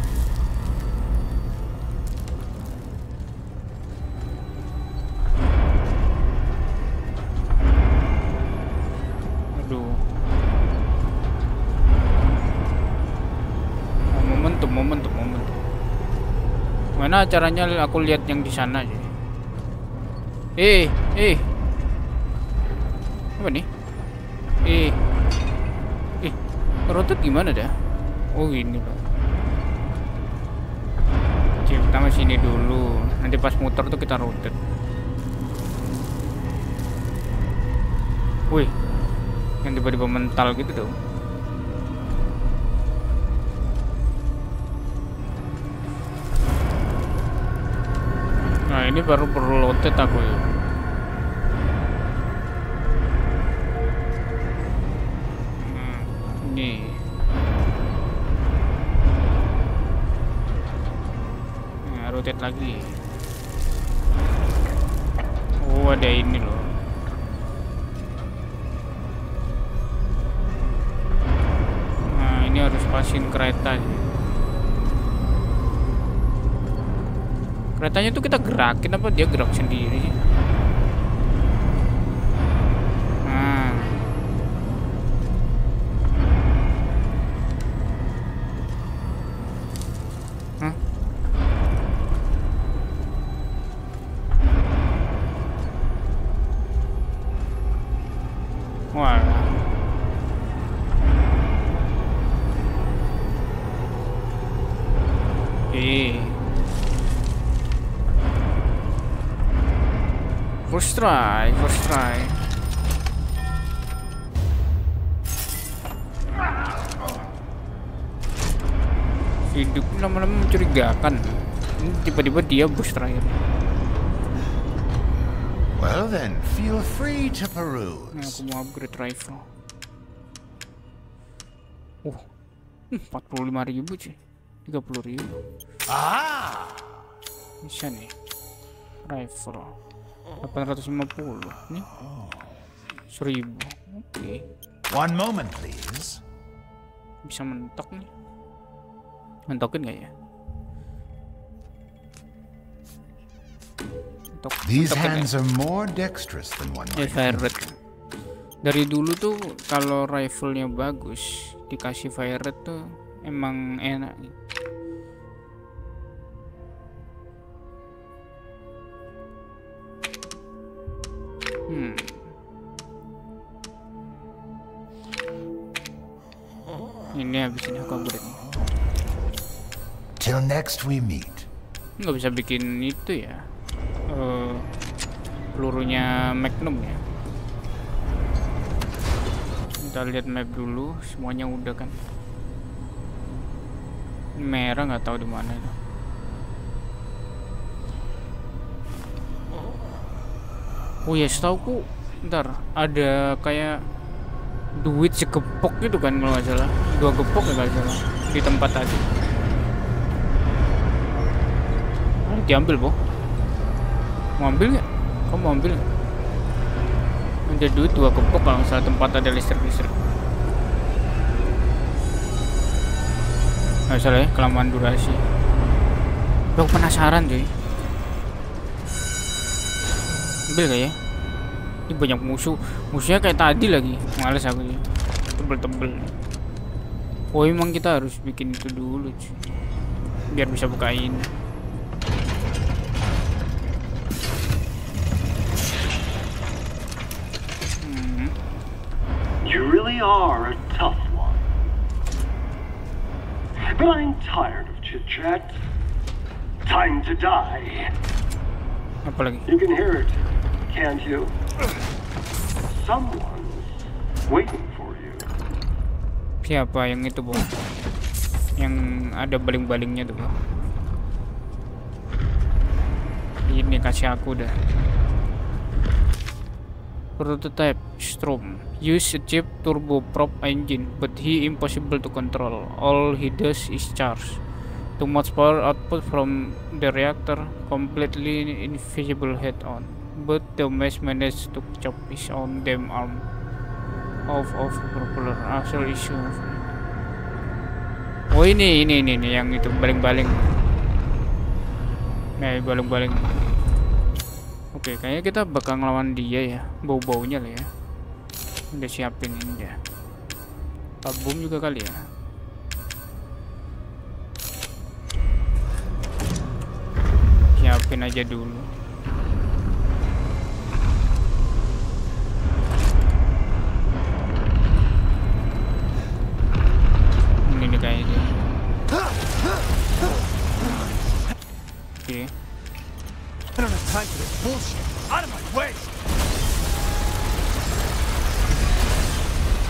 Mana caranya aku lihat yang di sana aja. Eh, eh. Apa nih? Eh. Eh, rotate gimana dah? Oh, gini, Pak. Oke, pertama sini dulu. Nanti pas muter tuh kita rotate. Wih. yang tiba-tiba mental gitu dong. Nah ini baru perlu lotet aku ya. Hmm, ini nah, rotate lagi. Oh ada ini loh. Nah ini harus pasin kereta. Keretanya tuh kita gerakin apa dia gerak sendiri? Nah. Hah? Wah. Eh. First try, first try. Hidup lama-lama mencurigakan. Ini tiba-tiba dia boost terakhir. Well then, feel free to Nah, peruse. aku mau upgrade rifle. Uh, empat puluh lima ribu sih, tiga puluh ribu. Ah! Bisa nih, rifle. delapan ratus lima puluh nih seribu. Oke, okay. One moment, please. Bisa mentok nih. Mentokin nggak ya? Mentok. These mentokin hands ya? are more dexterous than one Ya, might fire think. rate. Dari dulu tuh kalau rifle-nya bagus dikasih fire rate tuh emang enak. Hmm. Ini habisin aku upgrade nih. Till next we meet. Nggak bisa bikin itu ya. Uh, pelurunya Magnum ya. Kita lihat map dulu, semuanya udah kan. Merah nggak tahu di mana itu. Oh ya, setauku ntar ada kayak duit segepok gitu kan kalau nggak salah, dua gepok ya nggak salah di tempat tadi. Oh, diambil boh. Mau ambil nggak? Kamu mau ambil nggak? Ada duit dua gepok kalau nggak salah, tempat ada listrik listrik. Nggak salah ya, kelamaan durasi. Aku penasaran cuy. Ambil gak ya? Ini banyak musuh. Musuhnya kayak tadi lagi. Males aku ya. Tebel-tebel. Oh emang kita harus bikin itu dulu cuy. Biar bisa bukain. Hmm. You really are a tough one. But I'm tired of chit-chat. Time to die. Apa lagi? You can hear it, can't you? Someone's waiting for you. Siapa yang itu, Bang? Yang ada baling-balingnya tuh, Bang. Ini kasih aku dah. Prototype Strom. Use a cheap turboprop engine, but he impossible to control. All he does is charge. Too much power output from the reactor, completely invisible head-on. But the mesh managed to chop his own damn arm off of propeller. Actual issue. Oh ini ini ini, ini yang itu baling-baling. Nah baling-baling. Oke, kayaknya kita bakal ngelawan dia ya. Bau-baunya lah ya. Udah siapin ini dia. Tabung juga kali ya. Siapin aja dulu. Ini nih kayaknya. Oke. I don't have time for this bullshit. Out of my way!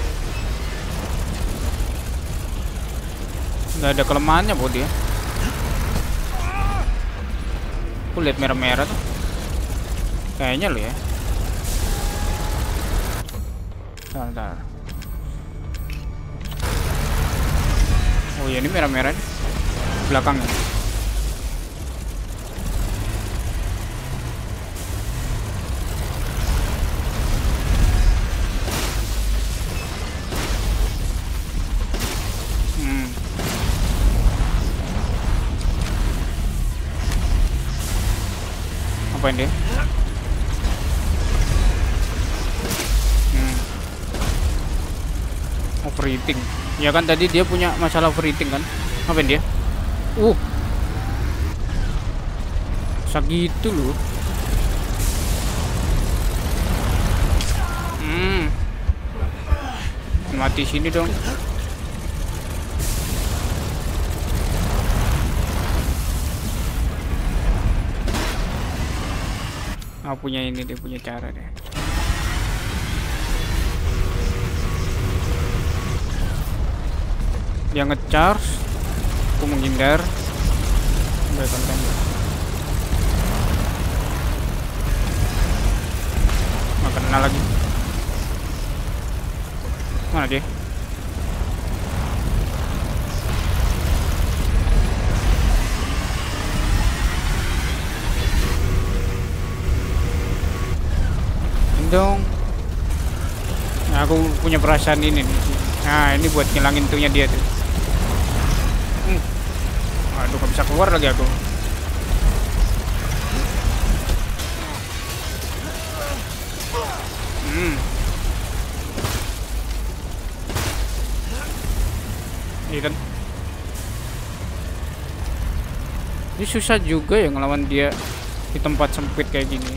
Nggak ada kelemahannya buat dia. Aku lihat merah-merah tuh. Kayaknya lo ya. Bentar, bentar. Oh ya, ini merah-merah nih. Belakangnya. Hmm. Apain dia? Hmm. Overheating. Ya kan tadi dia punya masalah overheating kan? Ngapain dia? Uh. Segitu loh. Hmm. Mati sini dong. Ah, punya ini, dia punya cara deh. Dia nge-charge, aku menghindar. Sampai konten. Nggak kena lagi. Mana dia? Ini dong. Nah, aku punya perasaan ini nih. Nah, ini buat ngilangin tuhnya dia tuh. Hmm. Aduh, gak bisa keluar lagi aku. Hmm. Iya kan? Ini susah juga ya ngelawan dia di tempat sempit kayak gini.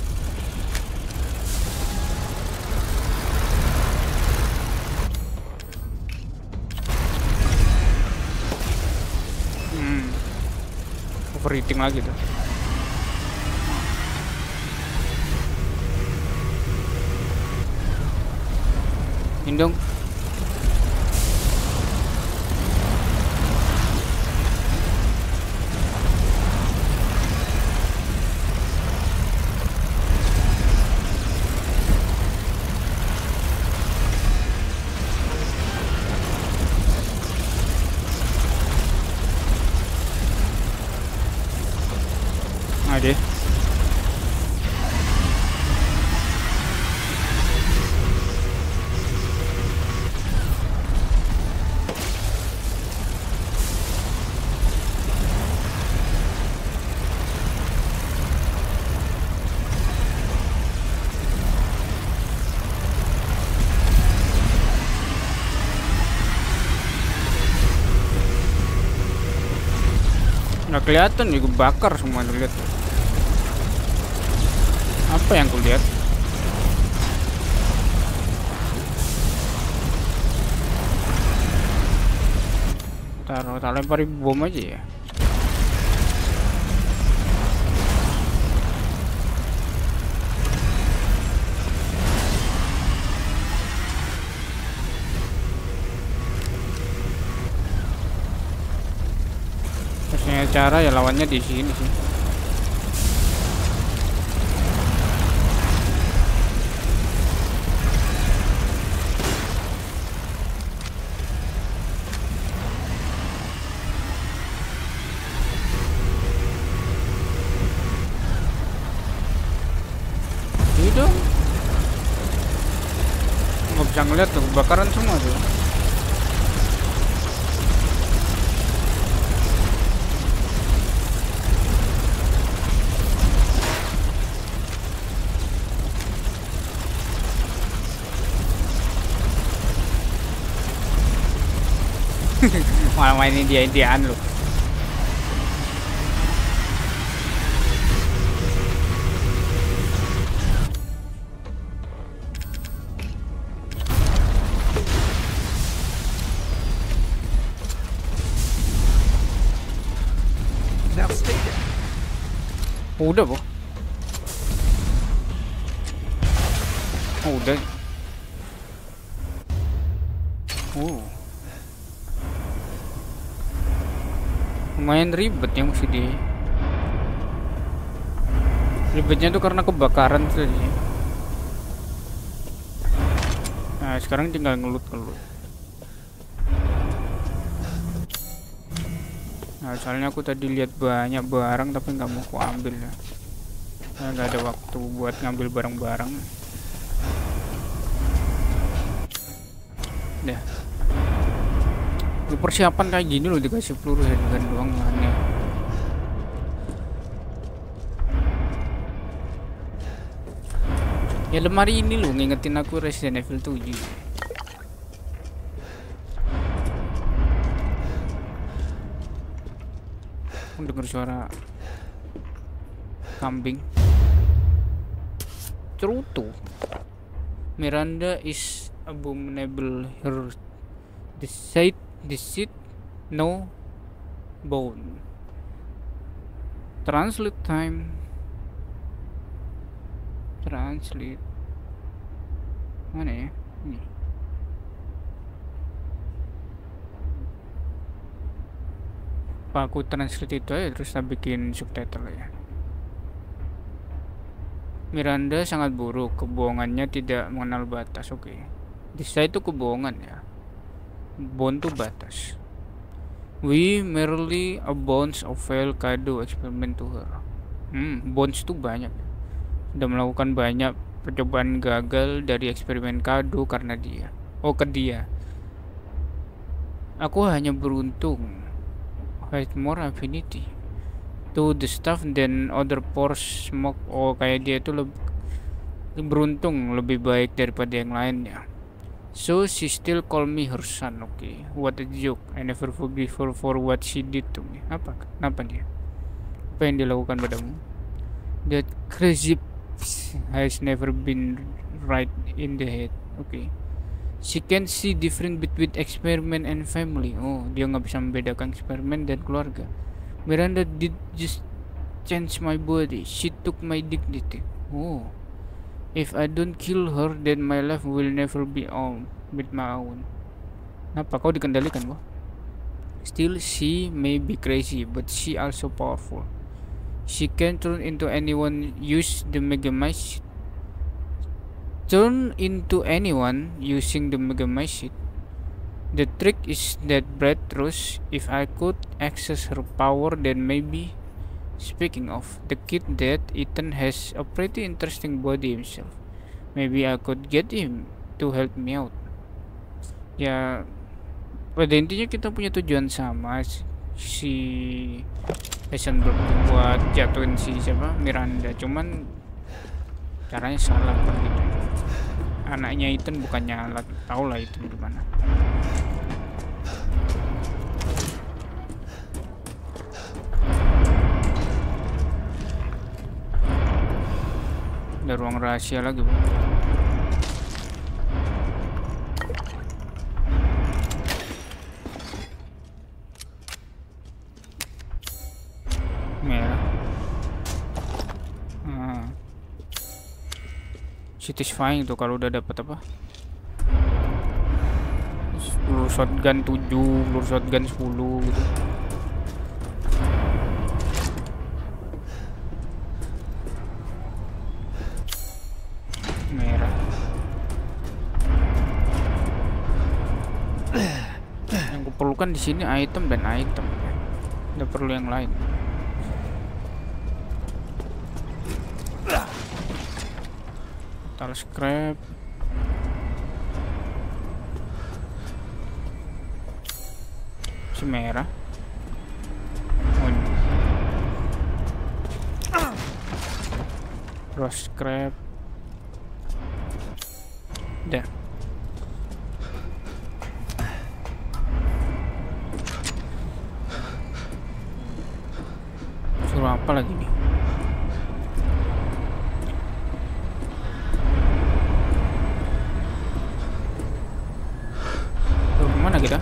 Overheating lagi tuh. Ini dong. Ada. Nggak kelihatan nih, gue bakar semua lihat. Apa yang ku lihat? Taruh, tak lemparin bom aja ya. Satunya cara ya lawannya di sini sih. Dong, nggak bisa ngeliat tuh, kebakaran semua tuh. Malah mainin dia-indiaan loh. Udah, Bu. Oh, udah. Oh. Lumayan ribet ya mesti di. Ribetnya tuh karena kebakaran tadi. Nah sekarang tinggal ngelut-ngelut. Nah soalnya aku tadi lihat banyak barang tapi nggak mau aku ambil ya. Nah, nggak ada waktu buat ngambil barang-barang. Dah. Lu persiapan kayak gini loh dikasih peluru handgun doang aneh. Ya lemari ini loh ngingetin aku Resident Evil tujuh. Aku dengar suara kambing. Cerutu. Miranda is abominable her deceit deceit no bone. Translate time. Translate mana ya ini? Pak aku translate itu aja terus tak bikin subtitle ya. Miranda sangat buruk, kebohongannya tidak mengenal batas. Oke, okay. Disa itu kebohongan ya. Bond itu batas. We merely a bunch of failed kado experiment to her. Hmm, bonds itu banyak. Sudah melakukan banyak percobaan gagal dari eksperimen kado karena dia. Oh, ke dia. Aku hanya beruntung. Had more affinity to the stuff than other pores smoke. Oh, kayak dia itu lebih beruntung, lebih baik daripada yang lainnya. So she still call me her son. Okay, what a joke. I never forgive her for what she did to me. Apa? Kenapa dia? Apa yang dilakukan padamu? That crazy has never been right in the head. Okay. She can see different between experiment and family. Oh, dia nggak bisa membedakan eksperimen dan keluarga. Miranda did just change my body. She took my dignity. Oh, if I don't kill her, then my life will never be on with my own. Kenapa kau dikendalikan, boh? Still, she may be crazy, but she also powerful. She can turn into anyone use the Megamycete. Turn into anyone using the Megamycete. The trick is that breakthroughs. If I could access her power, then maybe. Speaking of, the kid that Ethan has a pretty interesting body himself. Maybe I could get him to help me out. Ya, pada intinya kita punya tujuan sama. Si Heisenberg buat jatuhin si siapa Miranda, cuman caranya salah gitu. Anaknya Ethan bukannya alat, tau lah itu gimana. Ada ruang rahasia lagi, Bang. Merah. Hmm. Satisfying tuh kalau udah dapat apa? sepuluh shotgun tujuh, peluru shotgun sepuluh gitu. Merah. Yang kuperlukan di sini item dan item. Tidak perlu yang lain. Total scrap. Si merah. Oh, raw scrap. Dah. Suruh apa lagi nih? Tuh, kemana kita?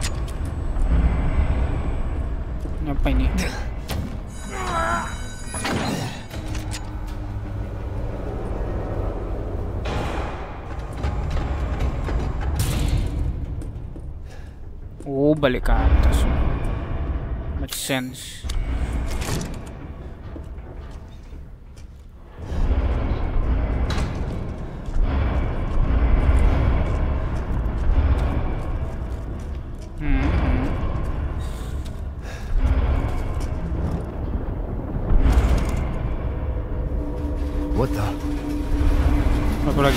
Apa ini? Oh, balik ke atas. Let's sense. What the? Apa lagi?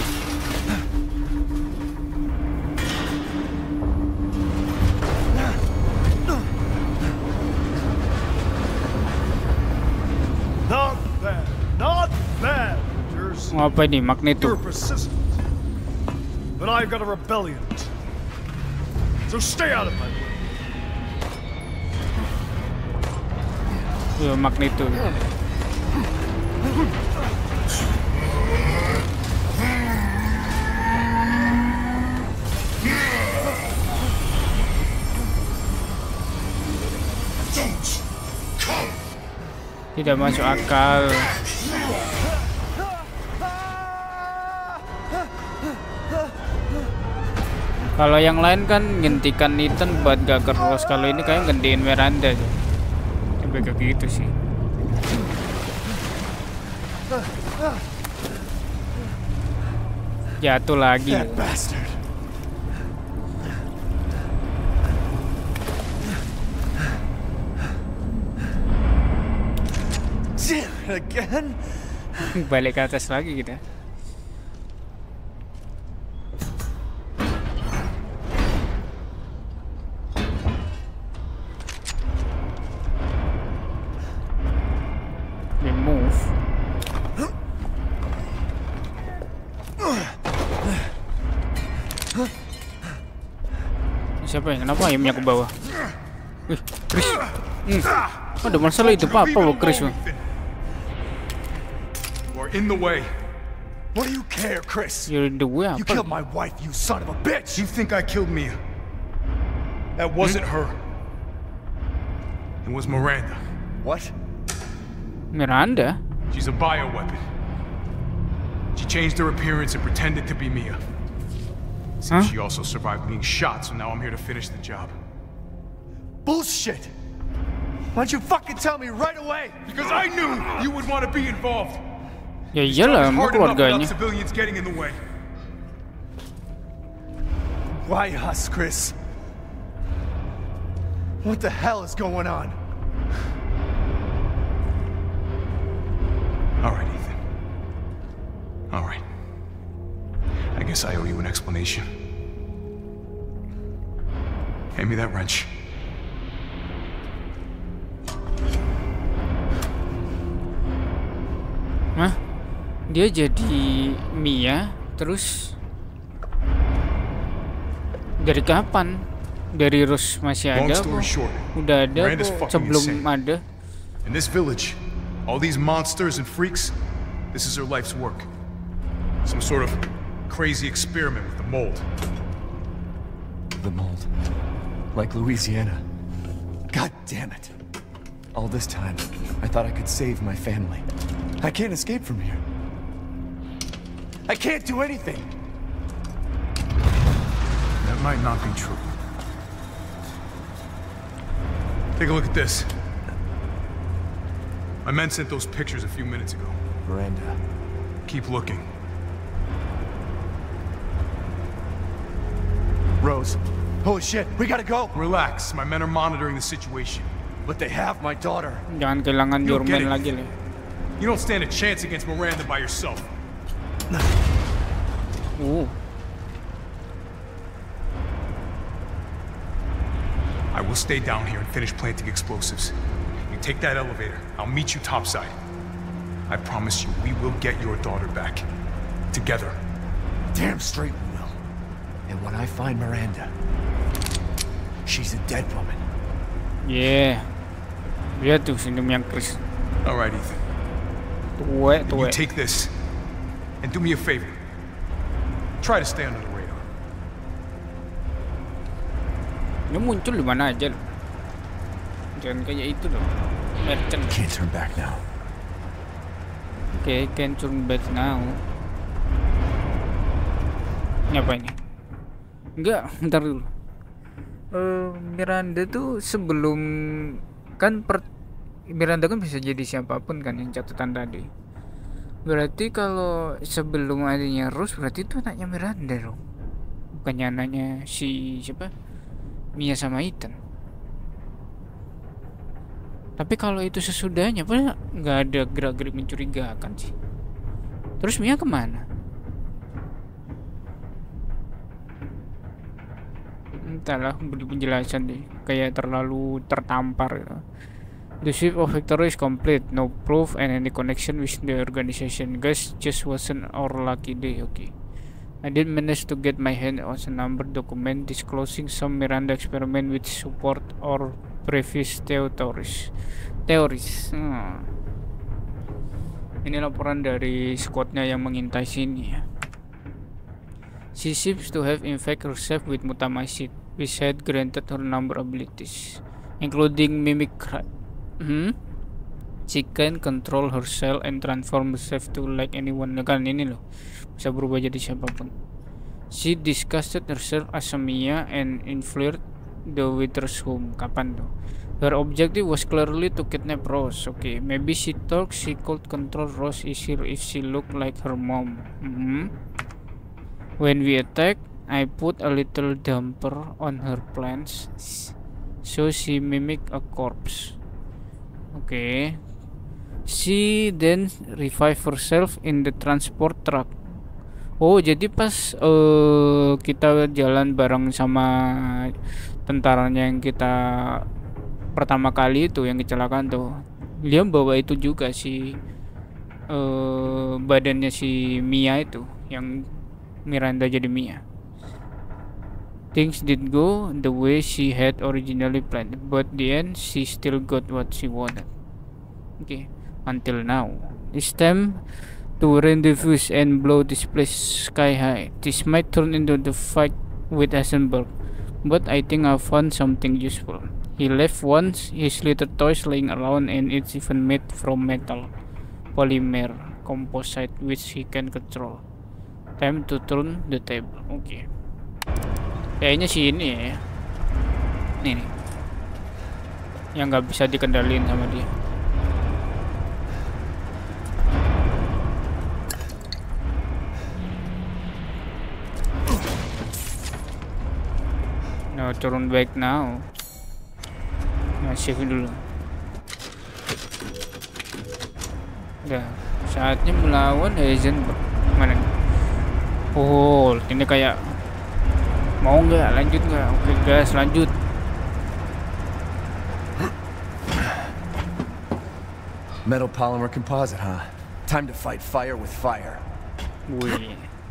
Not bad. Not bad, Rangers. Oh, apa ini? Magneto. You're persistent. But I've got a rebellion. So stay out of my way. Yo, Magneto. Tidak masuk akal. Kalau yang lain kan ngentikan Ethan buat gak keros, kalau ini kayak gantiin Miranda aja. Sampai kayak gitu sih. Jatuh lagi. That bastard. Again? Balik ke atas lagi kita. Remove. Siapa yang kenapa ayamnya ke bawah? Wih, Chris. Hmm. Ada masalah itu Pak, apa Chris? In the way. What do you care, Chris? You're in the way. You killed my wife, you son of a bitch. You think I killed Mia? That wasn't her. It was Miranda. What? Miranda? She's a bioweapon. She changed her appearance and pretended to be Mia. Huh? She also survived being shot, so now I'm here to finish the job. Bullshit! Why don't you fucking tell me right away? Because I knew you would want to be involved. Ya iyalah, mau keluarganya. Civilians getting in the way. Why us, Chris? What the hell is going on? All right, Ethan. All right. I guess I owe you an explanation. Hand me that wrench. Hah? Dia jadi Mia, terus dari kapan? Dari Rus masih ada kok? Udah ada kok sebelum ada. In this village, all these monsters and freaks, this is her life's work. Some sort of crazy experiment with the mold. The mold. Like Louisiana. God damn it. All this time, I thought I could save my family. I can't escape from here. I can't do anything. That might not be true. Take a look at this. My men sent those pictures a few minutes ago. Miranda. Keep looking. Rose. Holy shit, we gotta go. Relax, my men are monitoring the situation. But they have my daughter. Jangan kehilangan You don't get Jorman it. lagi lah. You don't stand a chance against Miranda by yourself. Uh. I will stay down here and finish planting explosives. You take that elevator. I'll meet you topside. I promise you, we will get your daughter back. Together. Damn straight we will. And when I find Miranda, she's a dead woman. Yeah. Lihat tuh senyum yang Chris. All right, Ethan. Tuwe, You tuwe. take this and do me a favor. Try to stay under the radar. Dia muncul di mana aja loh. Jangan kayak itu dong. Merchant. Can't turn back now. Oke, okay, can turn back now. Ini apa ini? Enggak, ntar dulu. Uh, Miranda tuh sebelum kan per Miranda kan bisa jadi siapapun kan yang catatan tadi. Berarti kalau sebelum adanya Rose berarti itu anaknya Miranda dong. Bukannya anaknya si siapa? Mia sama Ethan. Tapi kalau itu sesudahnya, padahal nggak ada gerak-gerik mencurigakan sih. Terus Mia kemana? Entahlah, beri penjelasan deh. Kayak terlalu tertampar gitu. The shift of Victory is complete. No proof and any connection with the organization. Guys, just wasn't our lucky day. Okay. I did manage to get my hand on a number document disclosing some Miranda experiment which support our previous theories. Teoris. Hmm. Ini laporan dari squadnya yang mengintai sini ya. She seems to have infected herself with mutamycete, which had granted her number abilities, including mimic. Hmm? She can control herself and transform herself to like anyone. Kan ini loh, bisa berubah jadi siapapun. She disgusted herself as a Mia and infiltrated the Wither's home. Kapan tuh? Her objective was clearly to kidnap Rose. Okay, maybe she thought she could control Rose easier if she looked like her mom. Mm-hmm. When we attacked, I put a little damper on her plans, so she mimicked a corpse. Okay. She then revived herself in the transport truck. Oh, jadi pas uh, kita jalan bareng sama tentaranya yang kita pertama kali itu yang kecelakaan tuh, dia bawa itu juga si uh, badannya si Mia itu, yang Miranda jadi Mia. Things did go the way she had originally planned, but the end she still got what she wanted. Okay, until now. It's time to rendezvous and blow this place sky high. This might turn into the fight with Heisenberg, but I think I found something useful. He left once his little toys laying around, and it's even made from metal polymer composite which he can control. Time to turn the table. Oke. Okay. Kayaknya sih ini ya. Ini nih. Yang nggak bisa dikendalin sama dia. No, turn back now. Nah, save dulu. Udah, saatnya melawan Heisenberg. Mana nih? Oh, ini kayak mau nggak lanjut nggak? Oke guys, lanjut. Metal polymer composite, huh? Time to fight fire with fire. Wih.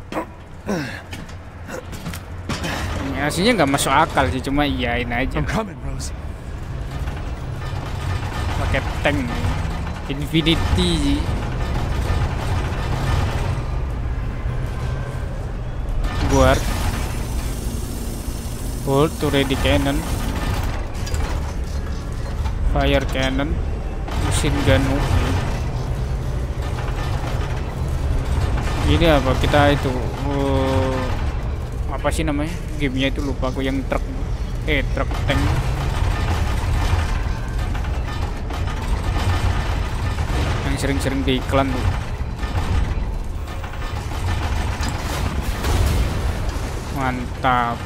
Ini aslinya nggak masuk akal sih, cuma iyain aja. I'm coming, Rose. Pakai tank Infinity. Guard. Hold to ready cannon. Fire cannon. Machine gun. Ini apa kita itu uh, apa sih namanya gamenya itu, lupa aku, yang truk eh truk tank yang sering-sering di iklan tuh. Mantap.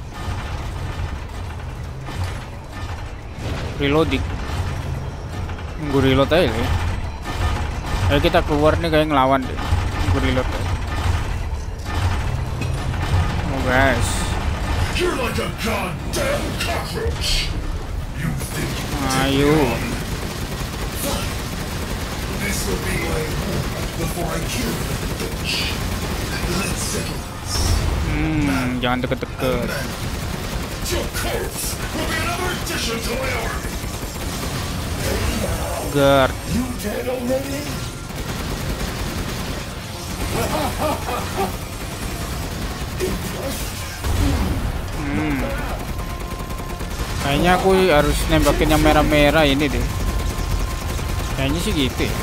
Reloading. Nunggu reload aja ya. Ayo kita keluar nih, kayak ngelawan deh. Nunggu reload aja. Oh guys. You're like a goddamn cockroach. You think you Ayo. This will be my home before I kill the bitch. Let's settle this. Hmm, jangan deket-deket. Your corpse will be another addition to my army. Guard. You dead already? Hmm. Kayaknya aku harus nembakin yang merah-merah ini deh. Kayaknya sih gitu ya.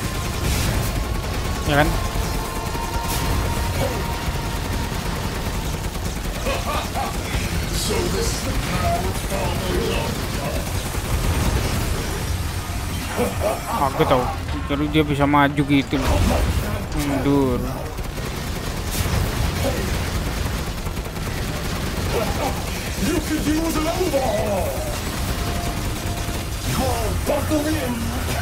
Ya kan? Aku tahu, jadi dia bisa maju gitu loh. Mundur. You could use an overhaul. You're buckle in.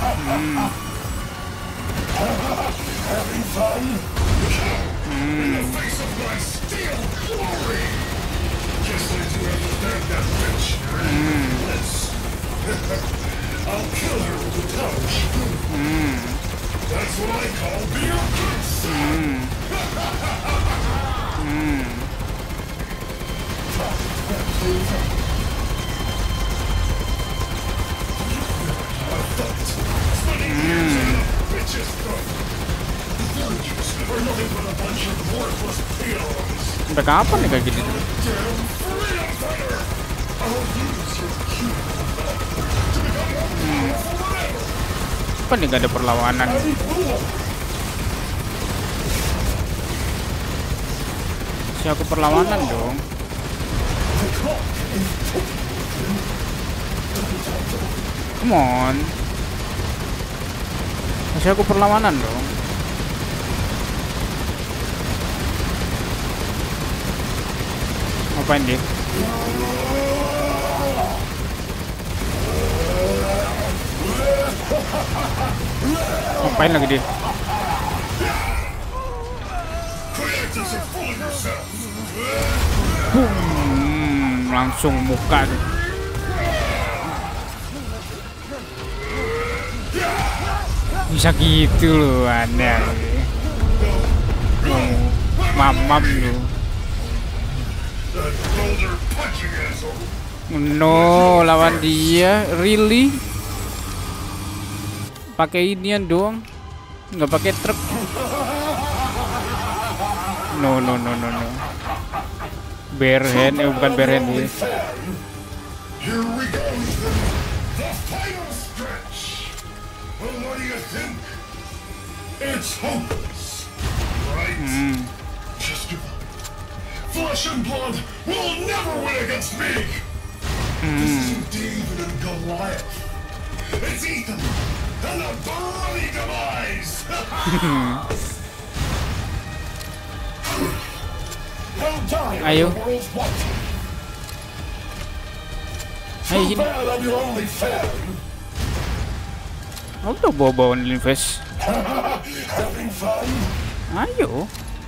Having fun? In the face of my steel glory. Guess I do understand that bitch. Let's. I'll kill her with a touch. That's what I call beer kiss. Sampai kapan nih kayak gitu? Hmm. Apa nih gak ada perlawanan? Si aku perlawanan dong. Come on. Masih aku perlawanan dong. Ngapain dia? Ngapain lagi dia? Hmm, langsung muka tuh. Bisa gitu loh, aneh. Oh, mamam lu. No, lawan dia, really? Pakai inian doang, nggak pakai truk. No, no, no, no, no. Bare hand, eh bukan bare hand ya. Here we go. The final stretch. Well, what do you think? It's hopeless, right? Hmm. Just give up. Flesh and blood will never win against me. This isn't David and Goliath. It's Ethan and a bloody demise. Well done, Ayo. the world's watching. Ayo Too sini. bad I'm your only fan. Aku udah bawa-bawa invest. Having fun? Ayo.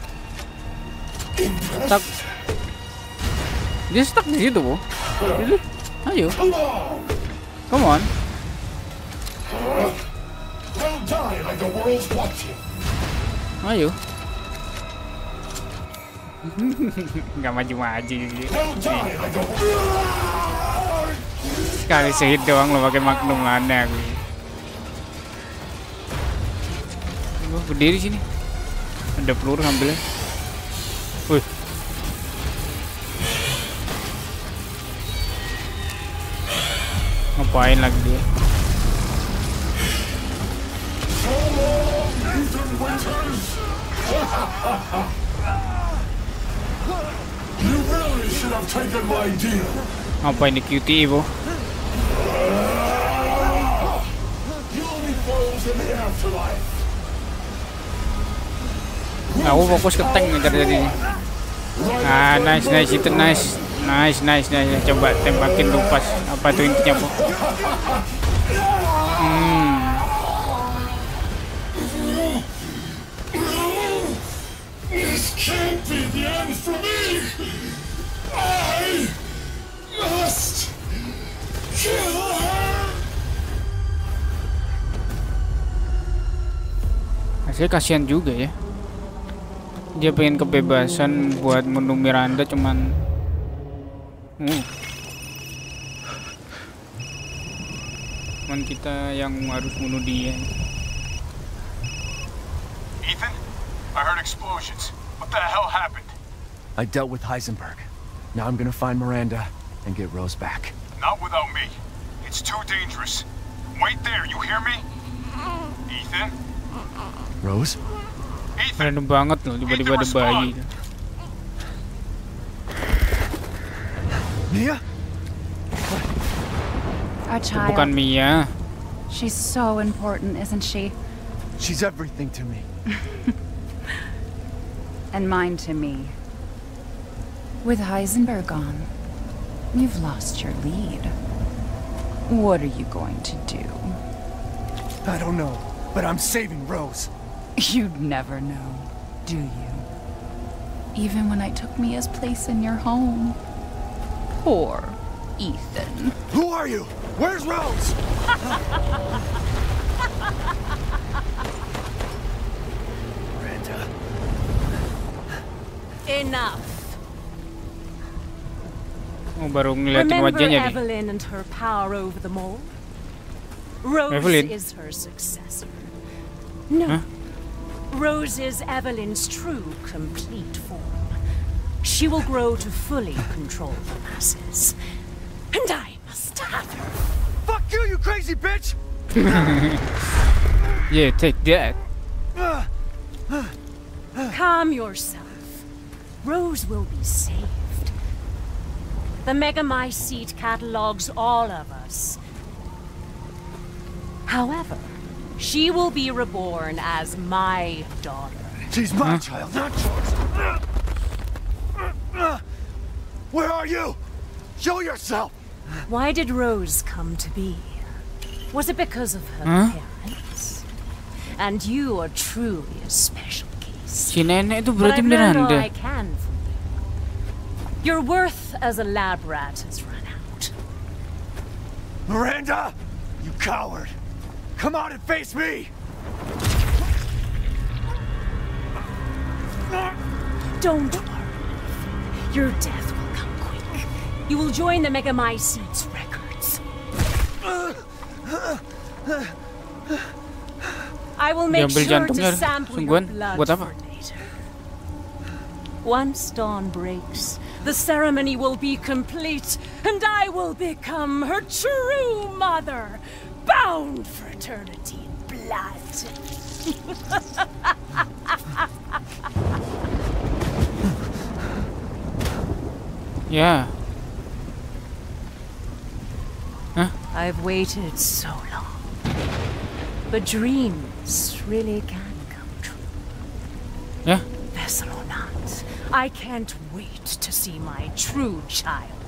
Stuck. Dia stuck di situ, Bu. Really? Ayo. Come on. Come on. Well done, like the world's watching. Ayo. Nggak maju-maju gitu. Well done, like the world. Sekali sehit doang lo pakai magnum, aneh aku. Gua berdiri sini. Ada peluru ambilnya. Wih. Ngapain lagi dia? You really should have taken my deal. Apa ini Q T E, Bu? You only foes in the afterlife. Nah, aku fokus ke tank ngejar tadi. Ah, nice, nice, itu nice. Nice, nice, nice. Coba tembakin lupas. Apa tuh intinya, Bu? Hmm. This can't be the end for me. I must kill her. Saya kasihan juga ya. Dia pengen kebebasan buat bunuh Miranda, cuman uh. cuman kita yang harus bunuh dia. Ethan? I heard explosions. What the hell happened? I dealt with Heisenberg. Now I'm gonna find Miranda and get Rose back. Not without me. It's too dangerous. Wait there, you hear me? Ethan? Rose? Ethan! Random banget loh, tiba-tiba ada bayi. Mia? Our child. Bukan Mia. She's so important, isn't she? She's everything to me. And mine to me. With Heisenberg gone, you've lost your lead. What are you going to do? I don't know, but I'm saving Rose. You'd never know, do you? Even when I took Mia's place in your home. Poor Ethan. Who are you? Where's Rose? Miranda. Enough. Oh, baru ngeliatin Remember wajahnya nih. Evelyn and her power over the mole? Rose Evelyn? is her successor. No. Huh? Rose is Evelyn's true, complete form. She will grow to fully control the masses. And I must have her. Fuck you, you crazy bitch! Yeah, take that. Calm yourself. Rose will be saved. The Megamycete catalogs all of us. However, she will be reborn as my daughter. She's my child, not yours. Where are you? Show yourself! Why did Rose come to be? Was it because of her Huh? parents? And you are truly a special case. Si nenek itu But berarti I've learned all Miranda. I can from you. Your worth as a lab rat has run out. Miranda! You coward! Come out and face me! Don't worry. Your death will come quick. You will join the Megamycete's records. I will make Diambil sure jantungnya, to sample your sungguhan. blood Buat apa? for later. Once dawn breaks, the ceremony will be complete, and I will become her true mother, bound for eternity in blood. Ya. Hah? I've waited so long. But dreams really can come true. Ya. Vessel or not, I can't wait to see my true child